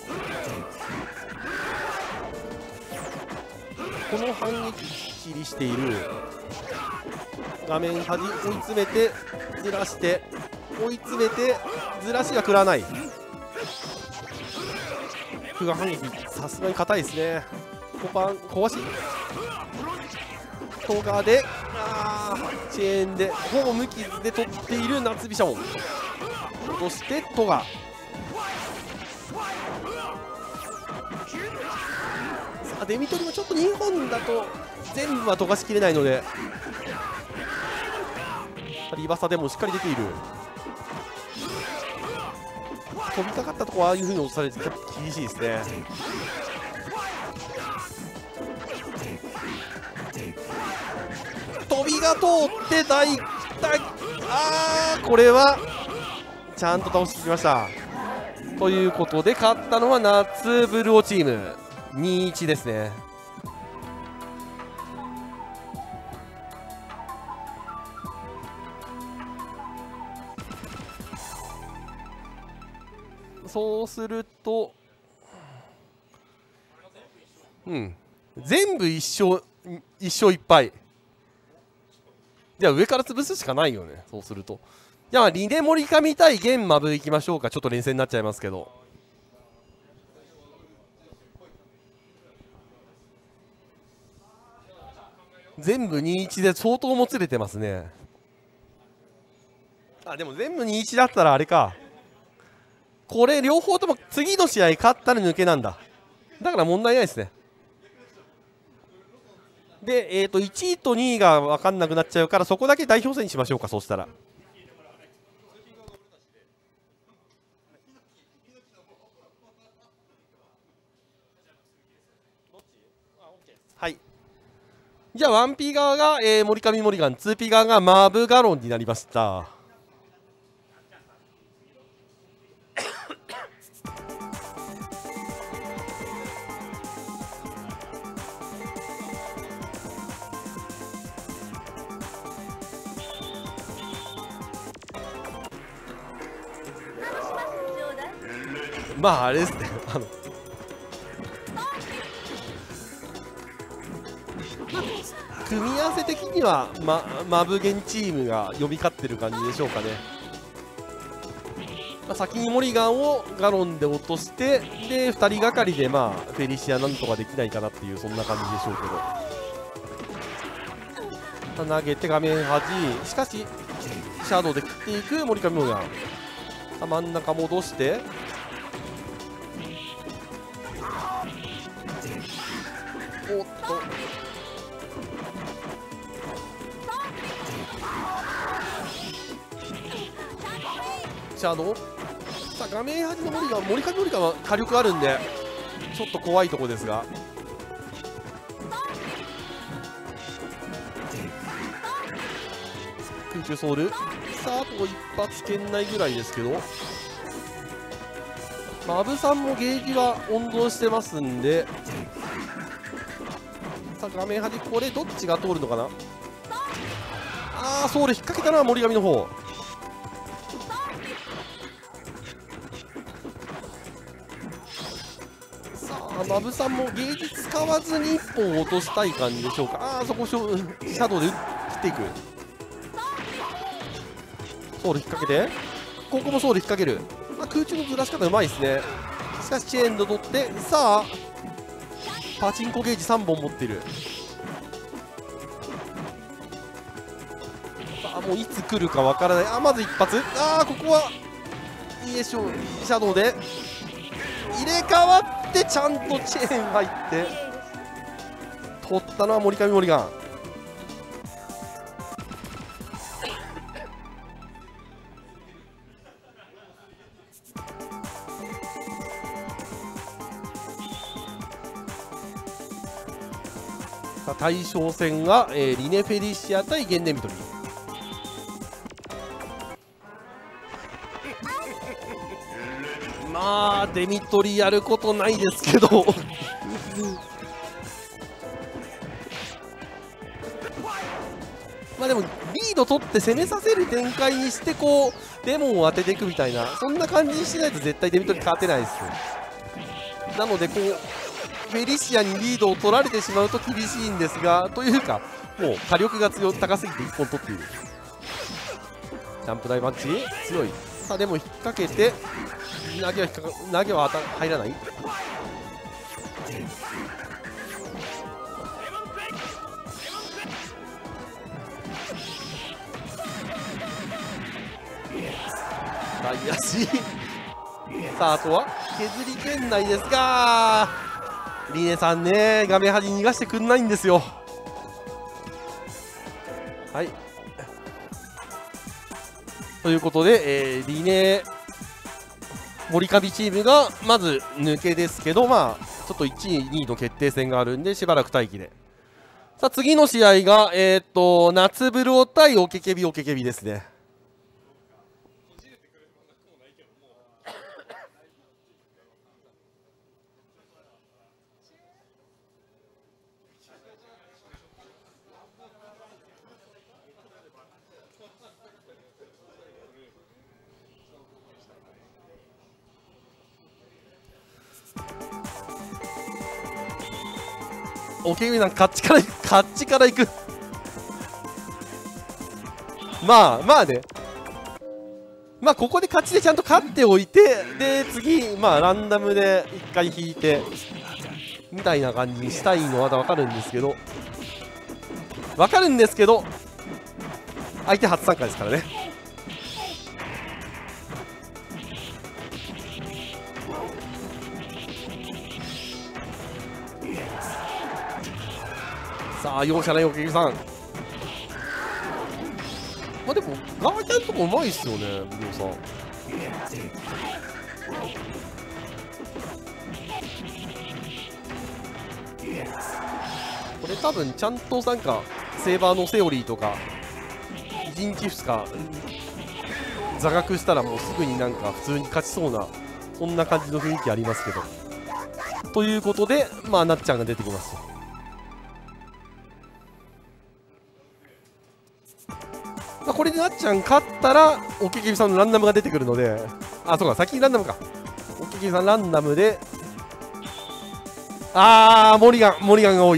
この反撃きっちりしている。画面端追い詰めてずらして追い詰めてずらしが食らわない。歩が反撃さすがに硬いですね。コパン壊しトガで、あーチェーンでほぼ無傷で取っている夏飛車門、落としてトガ、さあデミトリもちょっとにほんだと全部は溶かしきれないので、リバサでもしっかり出ている。飛びかかったところああいうふうに落とされて厳しいですね。飛びが通って大大あーこれはちゃんと倒してきました。ということで勝ったのは夏ブルオチームにたいいちですね。そうすると、うん、全部一勝一勝いっぱい。 じゃあ上から潰すしかないよね、そうすると。じゃあリネ森上対現マブいきましょうか。ちょっと連戦になっちゃいますけど。全部にたいいちで相当もつれてますね。あ、でも全部にたいいちだったらあれか、これ両方とも次の試合勝ったら抜けなんだ。だから問題ないですね。で、えー、といちいとにいが分かんなくなっちゃうから、そこだけ代表戦にしましょうか。そうしたらはい。じゃあ ワンピー 側が、えー、森上モリガン、ツーピー 側がマブガロンになりました。まああれですね、あの組み合わせ的には、ま、マブゲンチームが読み勝ってる感じでしょうかね。まあ、先にモリガンをガロンで落として、でふたりがかりで、まあ、フェリシアなんとかできないかなっていう、そんな感じでしょうけど、投げて画面端、しかしシャドウで食っていく森上モリガン。さあ真ん中戻して、おっとシャドウ、さあ画面端の森が森上森がは火力あるんでちょっと怖いとこですが、空中ソウル、さああと一発圏内ぐらいですけど、マブさんもゲージは温存してますんで、さあ画面端これどっちが通るのかな。ああソウル引っ掛けたのは森上の方。マブさんもゲージ使わずにいっぽん落としたい感じでしょうか。ああそこシャドウで切っていく。ソウル引っ掛けて、ここもソウル引っ掛ける。あ、空中のずらし方うまいですね。しかしチェーンド取って、さあパチンコゲージさんぼん持ってる。さあもういつ来るかわからない。あ、まず一発、ああここはいいでしょう。シャドウで入れ替わってちゃんとチェーン入って取ったのは森上モリガン。さあ対象戦が、えー、リネ・フェリシア対ゲンデミトリ。まあデミトリやることないですけどまあでもリード取って攻めさせる展開にして、こうデモンを当てていくみたいな、そんな感じにしないと絶対デミトリ勝てないです。なのでこうフェリシアにリードを取られてしまうと厳しいんですが、というかもう火力が強高すぎていっぽん取っている。ジャンプ台マッチ強い。さあでも引っ掛けて投げは引っかか投げは当た入らない。大足さああとは削り圏内ですが、リネさんね画面端に逃がしてくんないんですよ。はいということで、えー、リネ森上チームがまず抜けですけど、まあちょっといちいにいの決定戦があるんでしばらく待機で。さあ次の試合がえー、っと夏風呂対オケケビオケケビですね。オケビなんかカッチからカッチからいく。 まあまあね、まあここで勝ちでちゃんと勝っておいて、で次まあランダムでいっかい引いてみたいな感じにしたいのは分かるんですけど分かるんですけど相手初参加ですからね。さあ容赦ないおけぎさん。まあでもガーキャンとかうまいっすよね、ブドウさん。これ多分ちゃんとなんかセーバーのセオリーとかいちにちふつか座学したらもうすぐになんか普通に勝ちそうなそんな感じの雰囲気ありますけど。ということでまあなっちゃんが出てきますと。まあこれでなっちゃん勝ったらおけけびさんのランダムが出てくるので、あそうか先にランダムか。おけけびさんランダムで、あーモリガンモリガンが多い。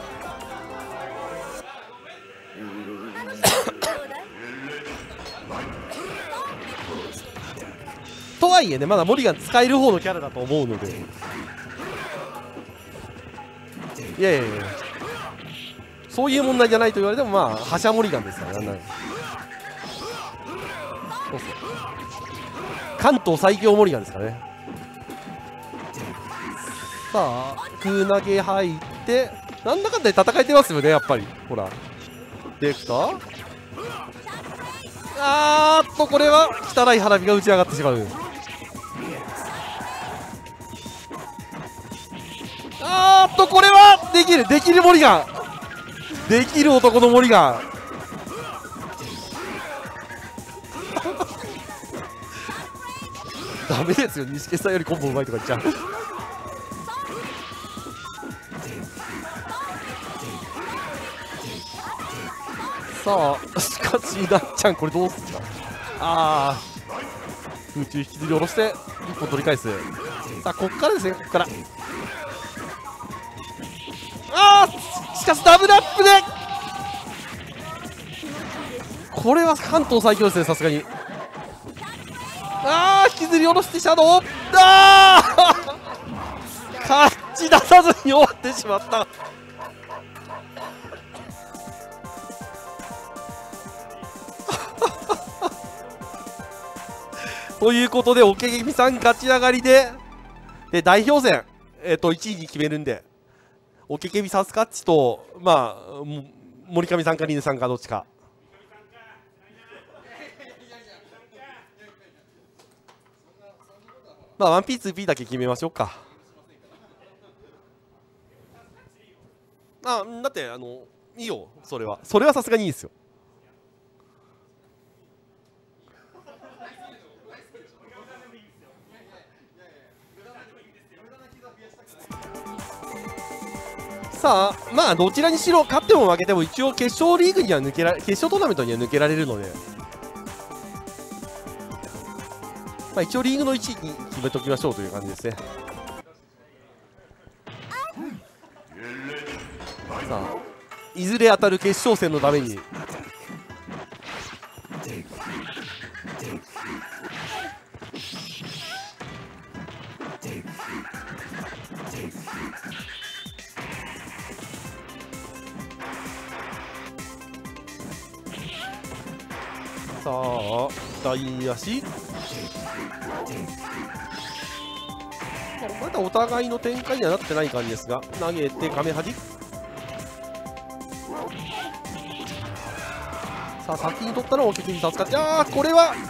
とはいえねまだモリガン使える方のキャラだと思うので、いやいやいやそういう問題じゃないと言われてもまあ覇者モリガンですからなんならそうそう関東最強モリガンですからね。さあ空投げ入ってなんだかんだで戦えてますよねやっぱり。ほらデクターあーっとこれは汚い花火が打ち上がってしまう。あーっとこれはできるできるモリガンできる男のモリガンダメですよ錦さんよりコンボうまいとか言っちゃうさあしかしなっちゃんこれどうすんだ。ああ空中引きずり下ろして一本取り返す。さあこっからですねこっからああしかしダブルアップでこれは関東最強ですねさすがに。ああ引きずり下ろしてシャドウああ勝ち出さずに終わってしまったということでおけげみさん勝ち上がりでで代表戦、えー、といちいに決めるんでおけけびサスカッチとまあ森上さんかリネさんかどっちか。まあ ワンピーツーピー だけ決めましょうか。あだってあのいいよそれはそれはさすがにいいですよ。さあまあどちらにしろ勝っても負けても一応決勝リーグには抜けられ決勝トーナメントには抜けられるので、まあ、一応リーグのいちいに決めときましょうという感じですね。さあいずれ当たる決勝戦のためにさあ左足まだお互いの展開にはなってない感じですが投げてカメハジさあ先に取ったのをおけけに助かって、あーこれは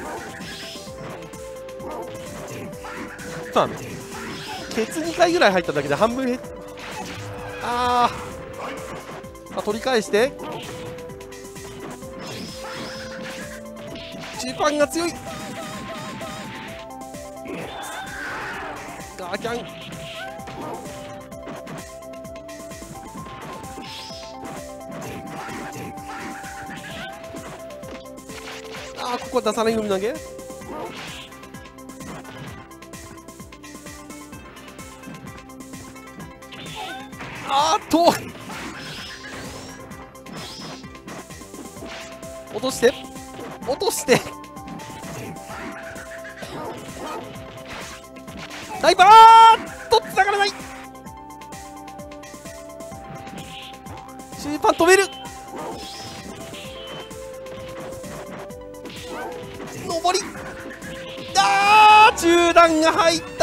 まあケツにかいぐらい入っただけで半分減っあーさあ取り返してジーパンが強いガーキャンあーここは出さない組投げあーっと落として落としてダイバーとつながらない。終盤止める。上りあー中段が入った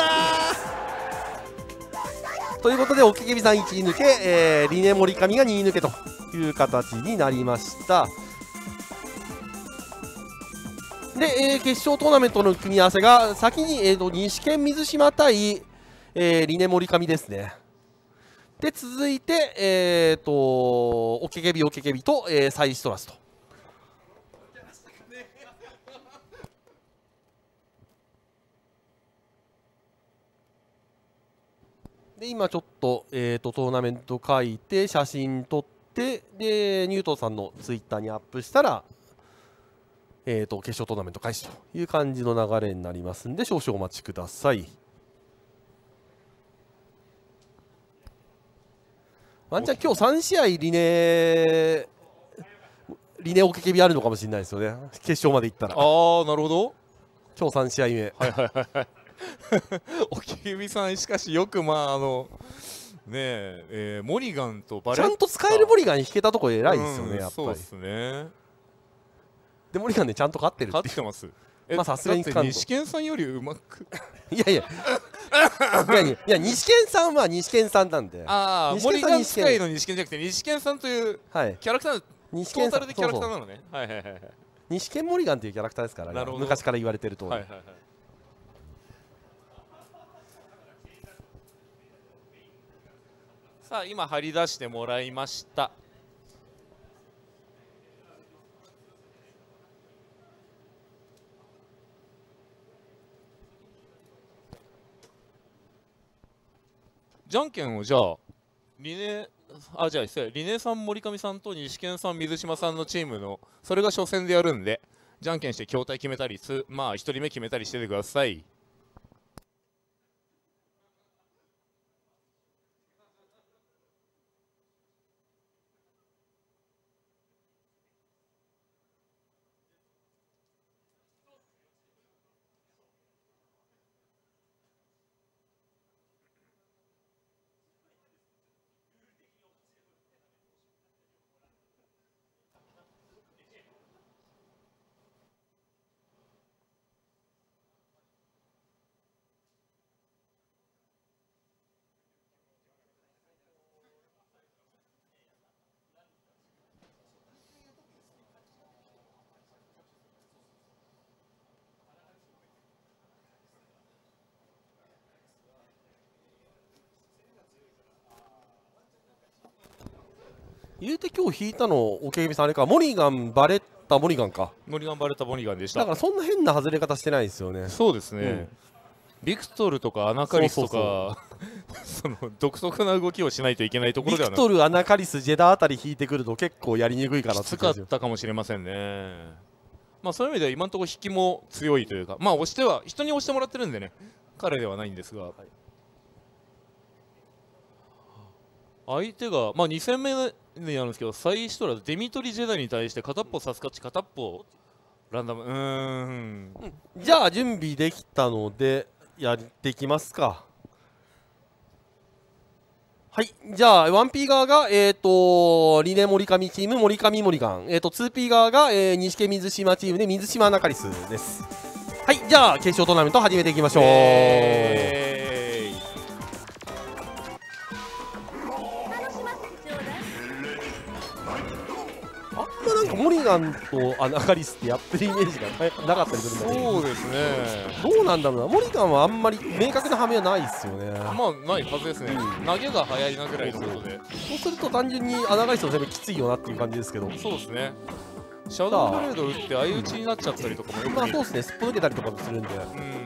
ということで、おけけびさんいち抜け、えー、リネ森上がに抜けという形になりました。で、えー、決勝トーナメントの組み合わせが先に、えー、と西県水島対、えー、リネ森上ですね。で続いて、えー、とおけけびおけけびと、えー、サイシトラスと。で今ちょっと,、えー、とトーナメント書いて写真撮ってでニュートンさんのツイッターにアップしたら、えー、と決勝トーナメント開始という感じの流れになりますんで、少々お待ちください。ワンチャン今日さん試合リネリネおけけびあるのかもしれないですよね、決勝までいったら。 ああなるほど。 今日さん試合目。 はいはいはいはいおけけびさんしかしよくまああのねええー、モリガンとバレッタちゃんと使えるモリガン引けたところ偉いですよね、 うん、 やっぱり。 そうですね。 でモリガンでちゃんと勝ってるっていう。 勝ってます。 まあさすがにだって西健さんよりうまくいやいやいやいや西健さんは西健さんなんで。 ああモリガン使いの西健じゃなくて西健さんというキャラクター、はい、 西トータルでキャラクターなのね。はいはいはいはい。 西健モリガンというキャラクターですからね、昔から言われてるとおり。はいはいはい。 さあ今張り出してもらいました。じゃんけんをじゃあリネあじゃあ失礼リネさん森上さんと西健さん水島さんのチームのそれが初戦でやるんで、じゃんけんして筐体決めたりすまあひとりめ決めたりしててください。 言うて今日引いたのおけけびさんあれか、モリガンバレッタモリガンか。 モリガンバレッタモリガンでした。 だからそんな変な外れ方してないですよね。 そうですね、うん、ビクトルとかアナカリスとかその独特な動きをしないといけないところではなく、 ビクトルアナカリスジェダあたり引いてくると結構やりにくいかなってきつかったかもしれませんね。まあそういう意味では今のところ引きも強いというか、まあ押しては人に押してもらってるんでね、彼ではないんですが、はい、相手がまあに戦目になるんですけど、サイシトラデミトリジェダイに対して片っぽサスカッチ片っぽランダム。うーん、 じゃあ準備できたのでやっていきますか。はい、じゃあ ワンピー 側が、えー、とリネ森上チーム森上モリガン、えー、と ツーピー 側が、えー、西家水島チームで水島アナカリスです。はい、じゃあ決勝トーナメント始めていきましょう。えーなんかモリガンとアナカリスってやってるイメージがなかったりするんだけど、 そうですね、 どうなんだろうな、モリガンはあんまり明確なハメはないですよね。 まあないはずですね、うん、投げが速いなぐらいのことで、 そうすると単純にアナカリスの攻めきついよなっていう感じですけど、 そうですね、シャドウブレード打って相打ちになっちゃったりとかもよく、 まあそうですね、すっぽ抜けたりとかもするんで、うん、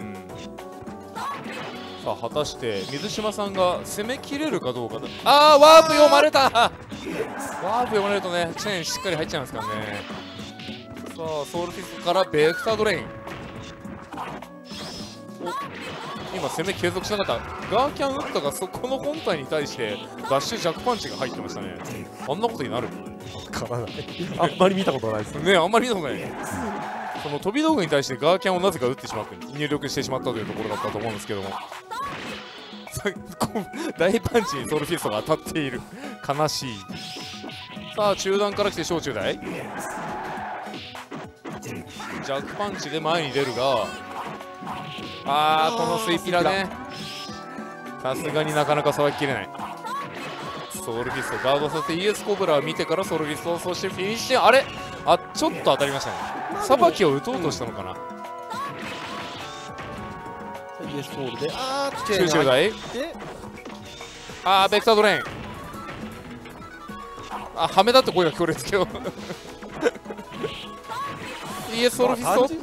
さあ果たして水島さんが攻めきれるかどうかだ。あーワープ読まれたワープ読まれるとねチェーンしっかり入っちゃいますからね。さあソウルフィストからベクタードレイン、お今攻め継続しなかった。ガーキャン打ったがそこの本体に対してダッシュジャックパンチが入ってましたね。あんなことになるわからないあんまり見たことないですね。あんまり見たことない。 その飛び道具に対してガーキャンをなぜか打ってしまって入力してしまったというところだったと思うんですけども、大パンチにソウルフィストが当たっている。悲しい。さあ中段から来て小中大ジャックパンチで前に出るが、あーこのスイピラね、さすがになかなかさばききれない。ソウルフィストガードさせて イーエス コブラを見てからソウルフィスト、そしてフィニッシュ。あれあちょっと当たりましたね。さばきを打とうとしたのかな。 イエスソウルであー中中大あーベクタードレーン、あハメだって声が聞こえるんですけどイーエス ソウルフィスト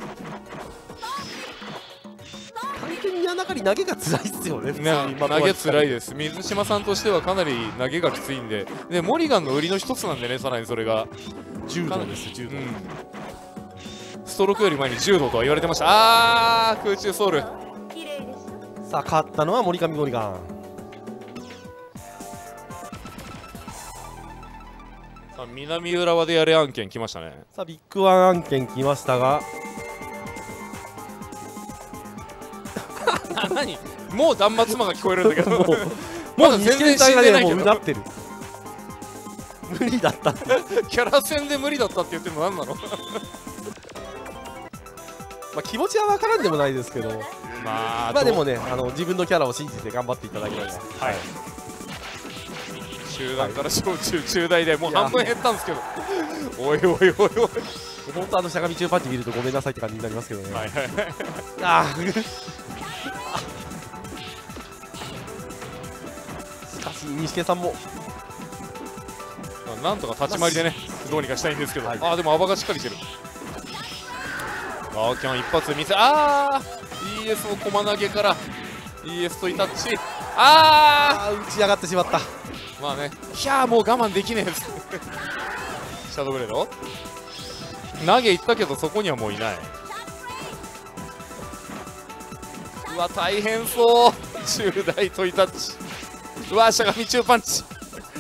単純に中に投げが辛いっすよね。普通にね、 まとまり投げつらいです。水島さんとしてはかなり投げがきついんで、でモリガンの売りの一つなんでね、さらにそれが柔道です柔道、 うん、ストロークより前に柔道とは言われてました。あー空中ソウル。 さあ勝ったのは森上モリガン。 さあ南浦和でやれ案件来ましたね。 さあビッグワン案件来ましたがな何もう断末魔が聞こえるんだけどもうまだ全然死んでないけどもううなってる無理だったキャラ戦で無理だったって言ってるの何なのまあ気持ちは分からんでもないですけど、 まあまあでもね、あの自分のキャラを信じて頑張っていただければ、 はい、中段から小中中大でもう半分減ったんですけどおいおいおいおい本当あのしゃがみ中パンチ見るとごめんなさいって感じになりますけどね。 はいはいはいあーしかし西家さんもなんとか立ち回りでねどうにかしたいんですけど、 はい、 あーでも幅がしっかりしてる。ガーキャン一発見せ、あー イーエス の駒投げから イーエス とイタッチ、ああー打ち上がってしまった。 ーまあね、ひゃーもう我慢できねえですシャドウブレード投げいったけどそこにはもういない。うわ大変そう中大とイタッチ、うわしゃがみ中パンチ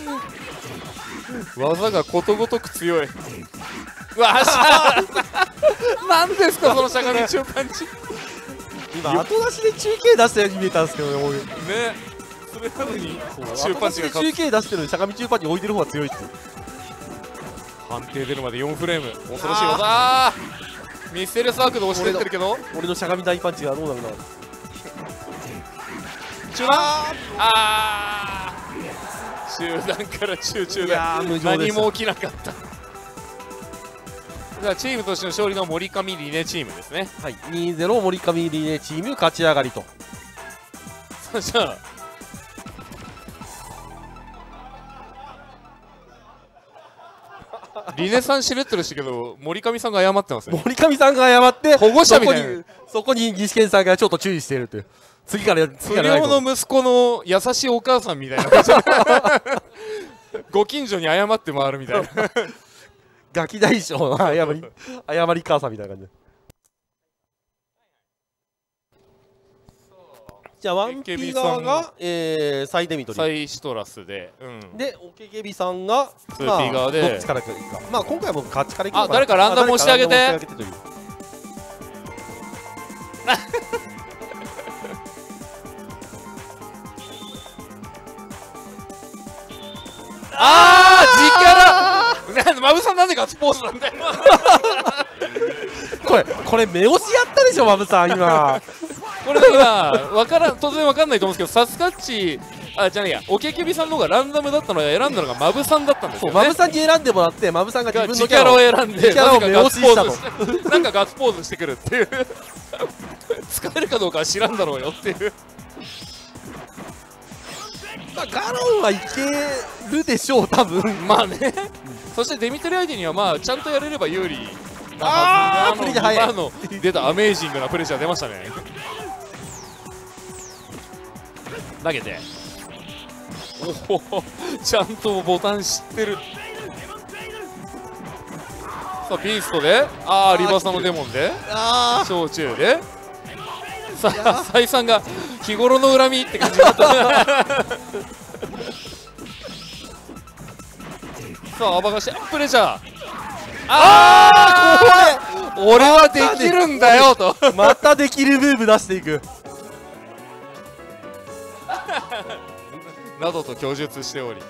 技がことごとく強い。うわしゃなんですかそのしゃがみ中パンチ今後出しで中継出したように見えたんですけどね、俺ね、それなのに中パンチが勝つ。 中継出してるのにしゃがみ中パンチ置いてる方が強いっすよ。 判定出るまでよんフレーム、恐ろしい技。あーミステリアスアークで押してってるけど俺のしゃがみ大パンチがどうなるのか。 中段あー中段から中中いやー無情でした。 何も起きなかった。じゃあチームとしての勝利の森上リネチームですね。 はい、にたいゼロ森上リネチーム勝ち上がりと。 さあじゃあリネさんしれっとでしたけど森上さんが謝ってますね。 森上さんが謝って保護者みたいな、 そこにそこに西健さんがちょっと注意しているという。次から次不からないと良の息子の優しいお母さんみたいな感じご近所に謝って回るみたいなガキ大将の謝り謝り母さんみたいな感じで。じゃあワンピー側が、えー、サイデミトリサイシトラスで、うん、 でオケゲビさんがツーピー側で、 まあ、どっちからいくか。まあ今回は僕勝ちからいくのかな。 あ誰かランダム押してあげて。 誰かランダム押してあげてというあー自キャラマブさんなんでガッツポーズなんだよこれこれ目押しやったでしょマブさん今これ今わからん当然わかんないと思うんですけどサスカッチあじゃねえやオケキュビさんの方がランダムだったのが選んだのがマブさんだったんですよね。 マブさんに選んでもらってマブさんが自分の自キャラを選んでキャラを目押ししたとなんかガッツポーズしてくるっていう使えるかどうかは知らんだろうよっていうまあガロンはいけるでしょう多分まあねそしてデミトリ相手にはまあちゃんとやれれば有利なあーはず。 プレジャー早い今の出たアメージングなプレッシャー出ましたね投げておおちゃんとボタン知ってる。さあビーストでああリバーサのデモンであ小中でさあサイさんが日頃の恨みって感じになったさあアバガシプレジャーああ俺はできるんだよとまたできるムーブ出していくなどと供述しており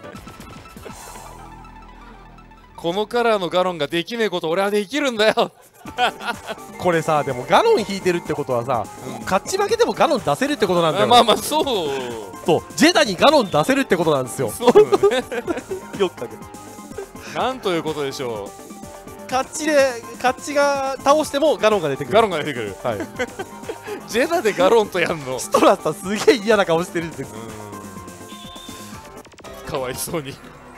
このカラーのガロンができねえこと俺はできるんだよこれさ、でもガロン引いてるってことはさ、 うん、 勝ち負けでもガロン出せるってことなんだよ。 まあまあそうそうジェダにガロン出せるってことなんですよ。 そうだねよくかけるなんということでしょ勝ちで勝ちが倒してもガロンが出てくる。 うガロンが出てくる、 はい、 ジェダでガロンとやんのストラさんすげえ嫌な顔してるんですよ。 かわいそうに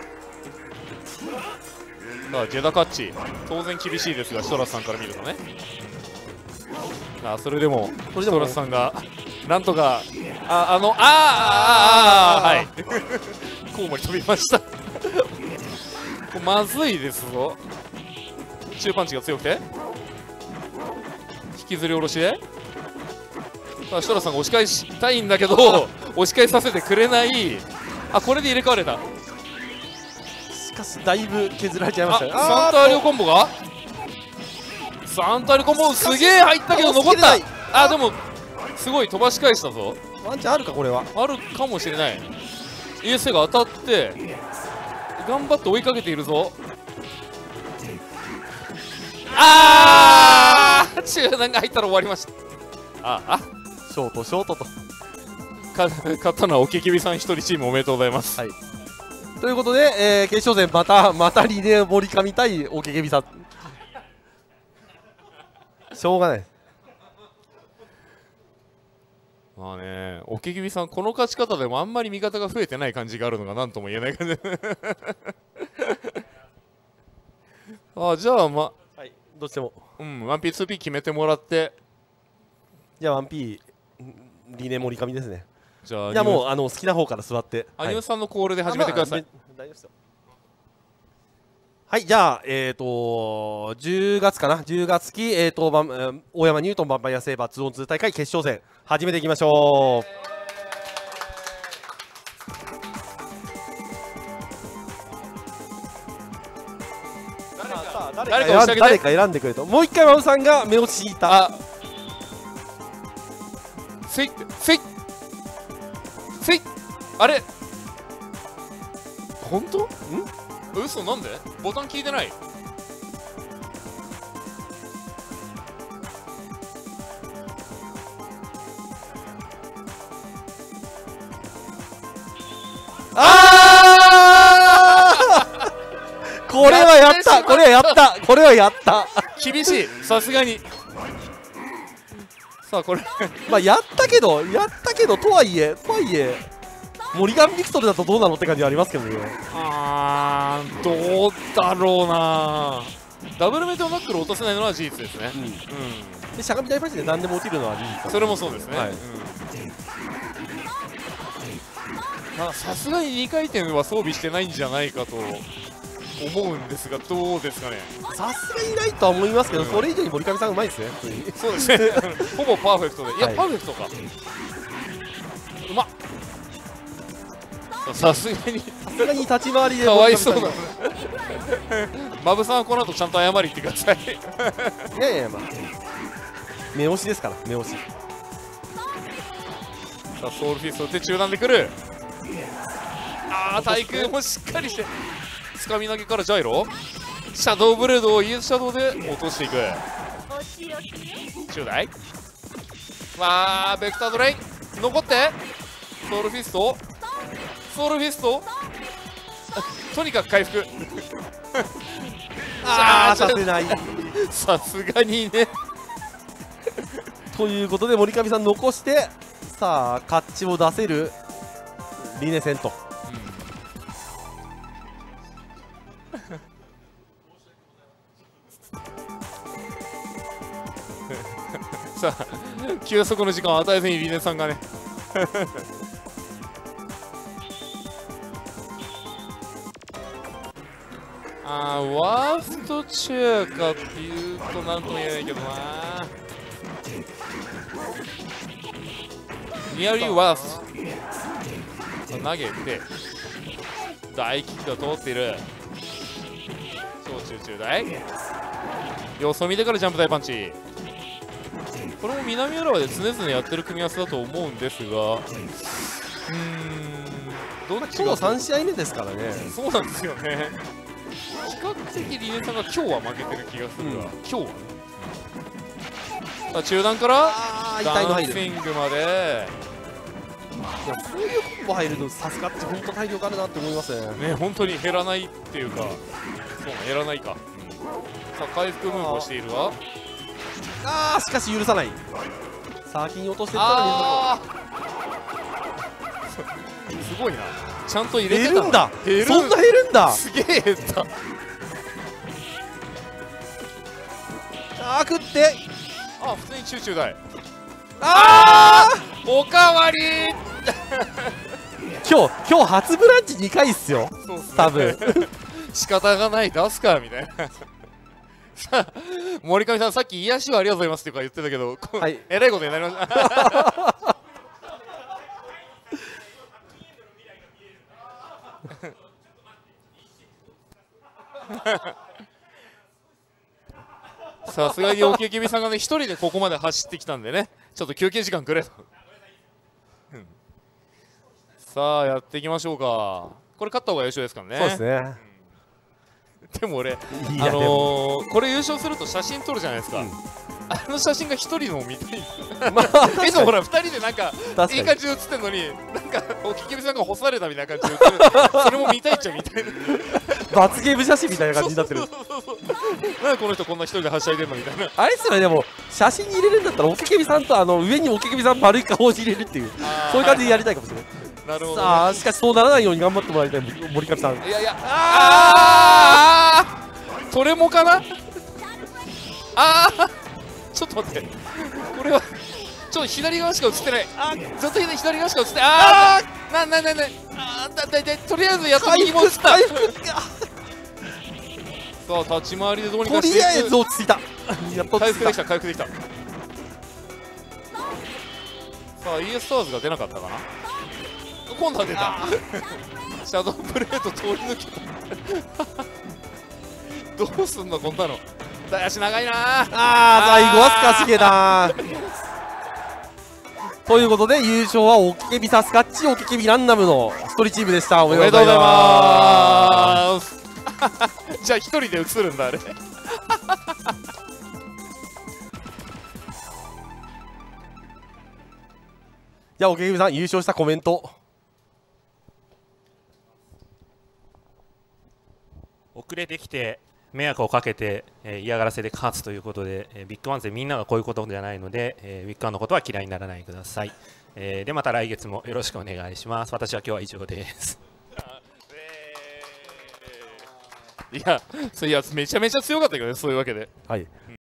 さあジェダカッチ当然厳しいですがシトラスさんから見るとね、さあそれでもシトラスさんがなんとかああのあーあーあーあーはいコウモリ飛びましたこれまずいですぞ。中パンチが強くて引きずり下ろしでさあシトラスさんが押し返したいんだけど押し返させてくれない。あこれで入れ替われた。 しかしだいぶ削られちゃいまあしたね。 サンターリオコンボがサンターリオコンボすげえ入ったけど残った。あでもすごい飛ばし返したぞ。 ワンチャンあるかこれは。 あるかもしれない。 イーエスエー が当たって頑張って追いかけているぞ。あー中段が入ったら終わりました。ああショートショートとか勝ったのはおけきびさん一人チームおめでとうございます。 はいということで、えー、決勝戦またまたリネー森上対おけけびさんしょうがない。 まあねおけきびさんこの勝ち方でもあんまり味方が増えてない感じがあるのが何とも言えない感じあじゃあまはいどっちでもうん ワンピーツーピー 決めてもらって、 じゃあ ワンピー リネ森上ですね。 じゃあいやもうあの好きな方から座って羽生さんのコールで始めてください。 あまあ大丈夫ですよ。はいじゃあえっ、ー、とじゅうがつかなじゅうがつ期えっ、ー、とバン、えー、大山ニュートンバンパイアセーバーツーオンツー大会決勝戦始めていきましょう。誰か誰か誰か選んでくれと。もう一回マウさんが目を引いた。 あせいせいせいあれ本当？ん？嘘なんで？ボタン聞いてない。 ああこれはやったこれはやったこれはやった厳しいさすがに。さあこれまあやったけどやったけどとはいえとはいえモリガンビクトルだとどうなのって感じはありますけどね。 あーどうだろうな。ダブルメテオナックル落とせないのは事実ですね。うん、うん、 でしゃがみ台パンチで何でも落ちるのは事実。 それもそうですね。 はい、 うん、さすがににかい転は装備してないんじゃないかと思うんですがどうですかね。 さすがにないとは思いますけど、うん、それ以上に森上さんうまいですね。 そうですねほぼパーフェクトでいや、はい、パーフェクトかうまっ。さすがにさすがに立ち回りでかわいそうだマブさんはこの後ちゃんと謝りに行ってくださいいやいやまあ目押しですから目押し。 さあソウルフィストで中段でくる。ああ対空もしっかりしてつかみ投げからジャイロシャドウブレードをイエスシャドウで落としていく。中台わあベクタードレイ残ってソウルフィストソウルフィストとにかく回復ああさせないさすがにねということで森上さん残してさあカッチを出せるリネ戦と、 うん、さあ休息の時間を与えずにリネさんがねあーワースト中かっていうとなんとも言えないけどな。ニアリーワースト投げて大キックが通っている小中中大様子を見てからジャンプ大パンチ。これも南浦和で常々やってる組み合わせだと思うんですが、うーんどっちが今日さん試合目ですからね。 そうなんですよね。比較的リネさんが今日は負けてる気がするが、 うん今日はね。さあ中段からあー痛いのダウン入る。 スイングまでいやそういうコンボ入るとさすがって本当体力あるなって思いますね。 ね、本当に減らないっていうか、そう減らないか。さあ回復ムーブをしているわ。 ああしかし許さない。先に落としてったらあーすごいな。ちゃんと入れてた。 減るんだ。 減るそんな減るんだ。 すげえ減った。 あー食って。 あ、普通にチューチューだい。 ああおかわり今日今日初ブランチにかいっすよ。 そうっすね多分仕方がない出すかみたいなさあ森上さんさっき癒しはありがとうございますっていうか言ってたけど、こはい、 えらいことになりましたさすがにおけきびさんがね一人でここまで走ってきたんでね、ちょっと休憩時間くれとうんさあやっていきましょうか。これ勝った方が優勝ですからね。 そうですね。 でも俺、 いあやでも、 のー、これ優勝すると写真撮るじゃないですか、 うんあの写真が一人のを見たいんですよまあいつもほらふたりでなんか確かにいい感じで写ってんのに、なんかおききびさんが干されたみたいな感じで写ってるそれも見たいっちゃ見たい罰ゲーム写真みたいな感じになってる。 そうそうそうそうなんでこの人こんな一人ではしゃいでんのみたいなあれっすよね、でも写真に入れるんだったらおけけびさんとあの上におけけびさん丸い顔を入れるっていうあーそういう感じでやりたいかもしれない。 なるほど、ね、 さあしかしそうならないように頑張ってもらいたい森上さん。 いやいやああトレモかなああちょっと待ってこれはちょっと左側しか映ってない。あーずっと左側しか映ってない。ああななななあーだだだとりあえずやっと右も映った回復さあ立ち回りでどうにかとしていく。 りあえず落ち着いた。やっと回復でき落ち着いた。 た回復できた。さあ イーエス スターズが出なかったかな。今度は出たシャドープレート通り抜けたどうすんのこんなの。大足長いなー。 ああ最後はスカシゲだということで優勝はおけけびサスカッチおけけびランナムの一人チームでした。おおめでとうございますじゃあ一人で映るんだあれじゃあおけけびさん優勝したコメント。 遅れてきて迷惑をかけて、えー嫌がらせで勝つということで、えービッグワン勢みんながこういうことじゃないので、えービッグワンのことは嫌いにならないでください、えーでまた来月もよろしくお願いします。私は今日は以上ですいや、そういやめちゃめちゃ強かったけどね、そういうわけで。 はい。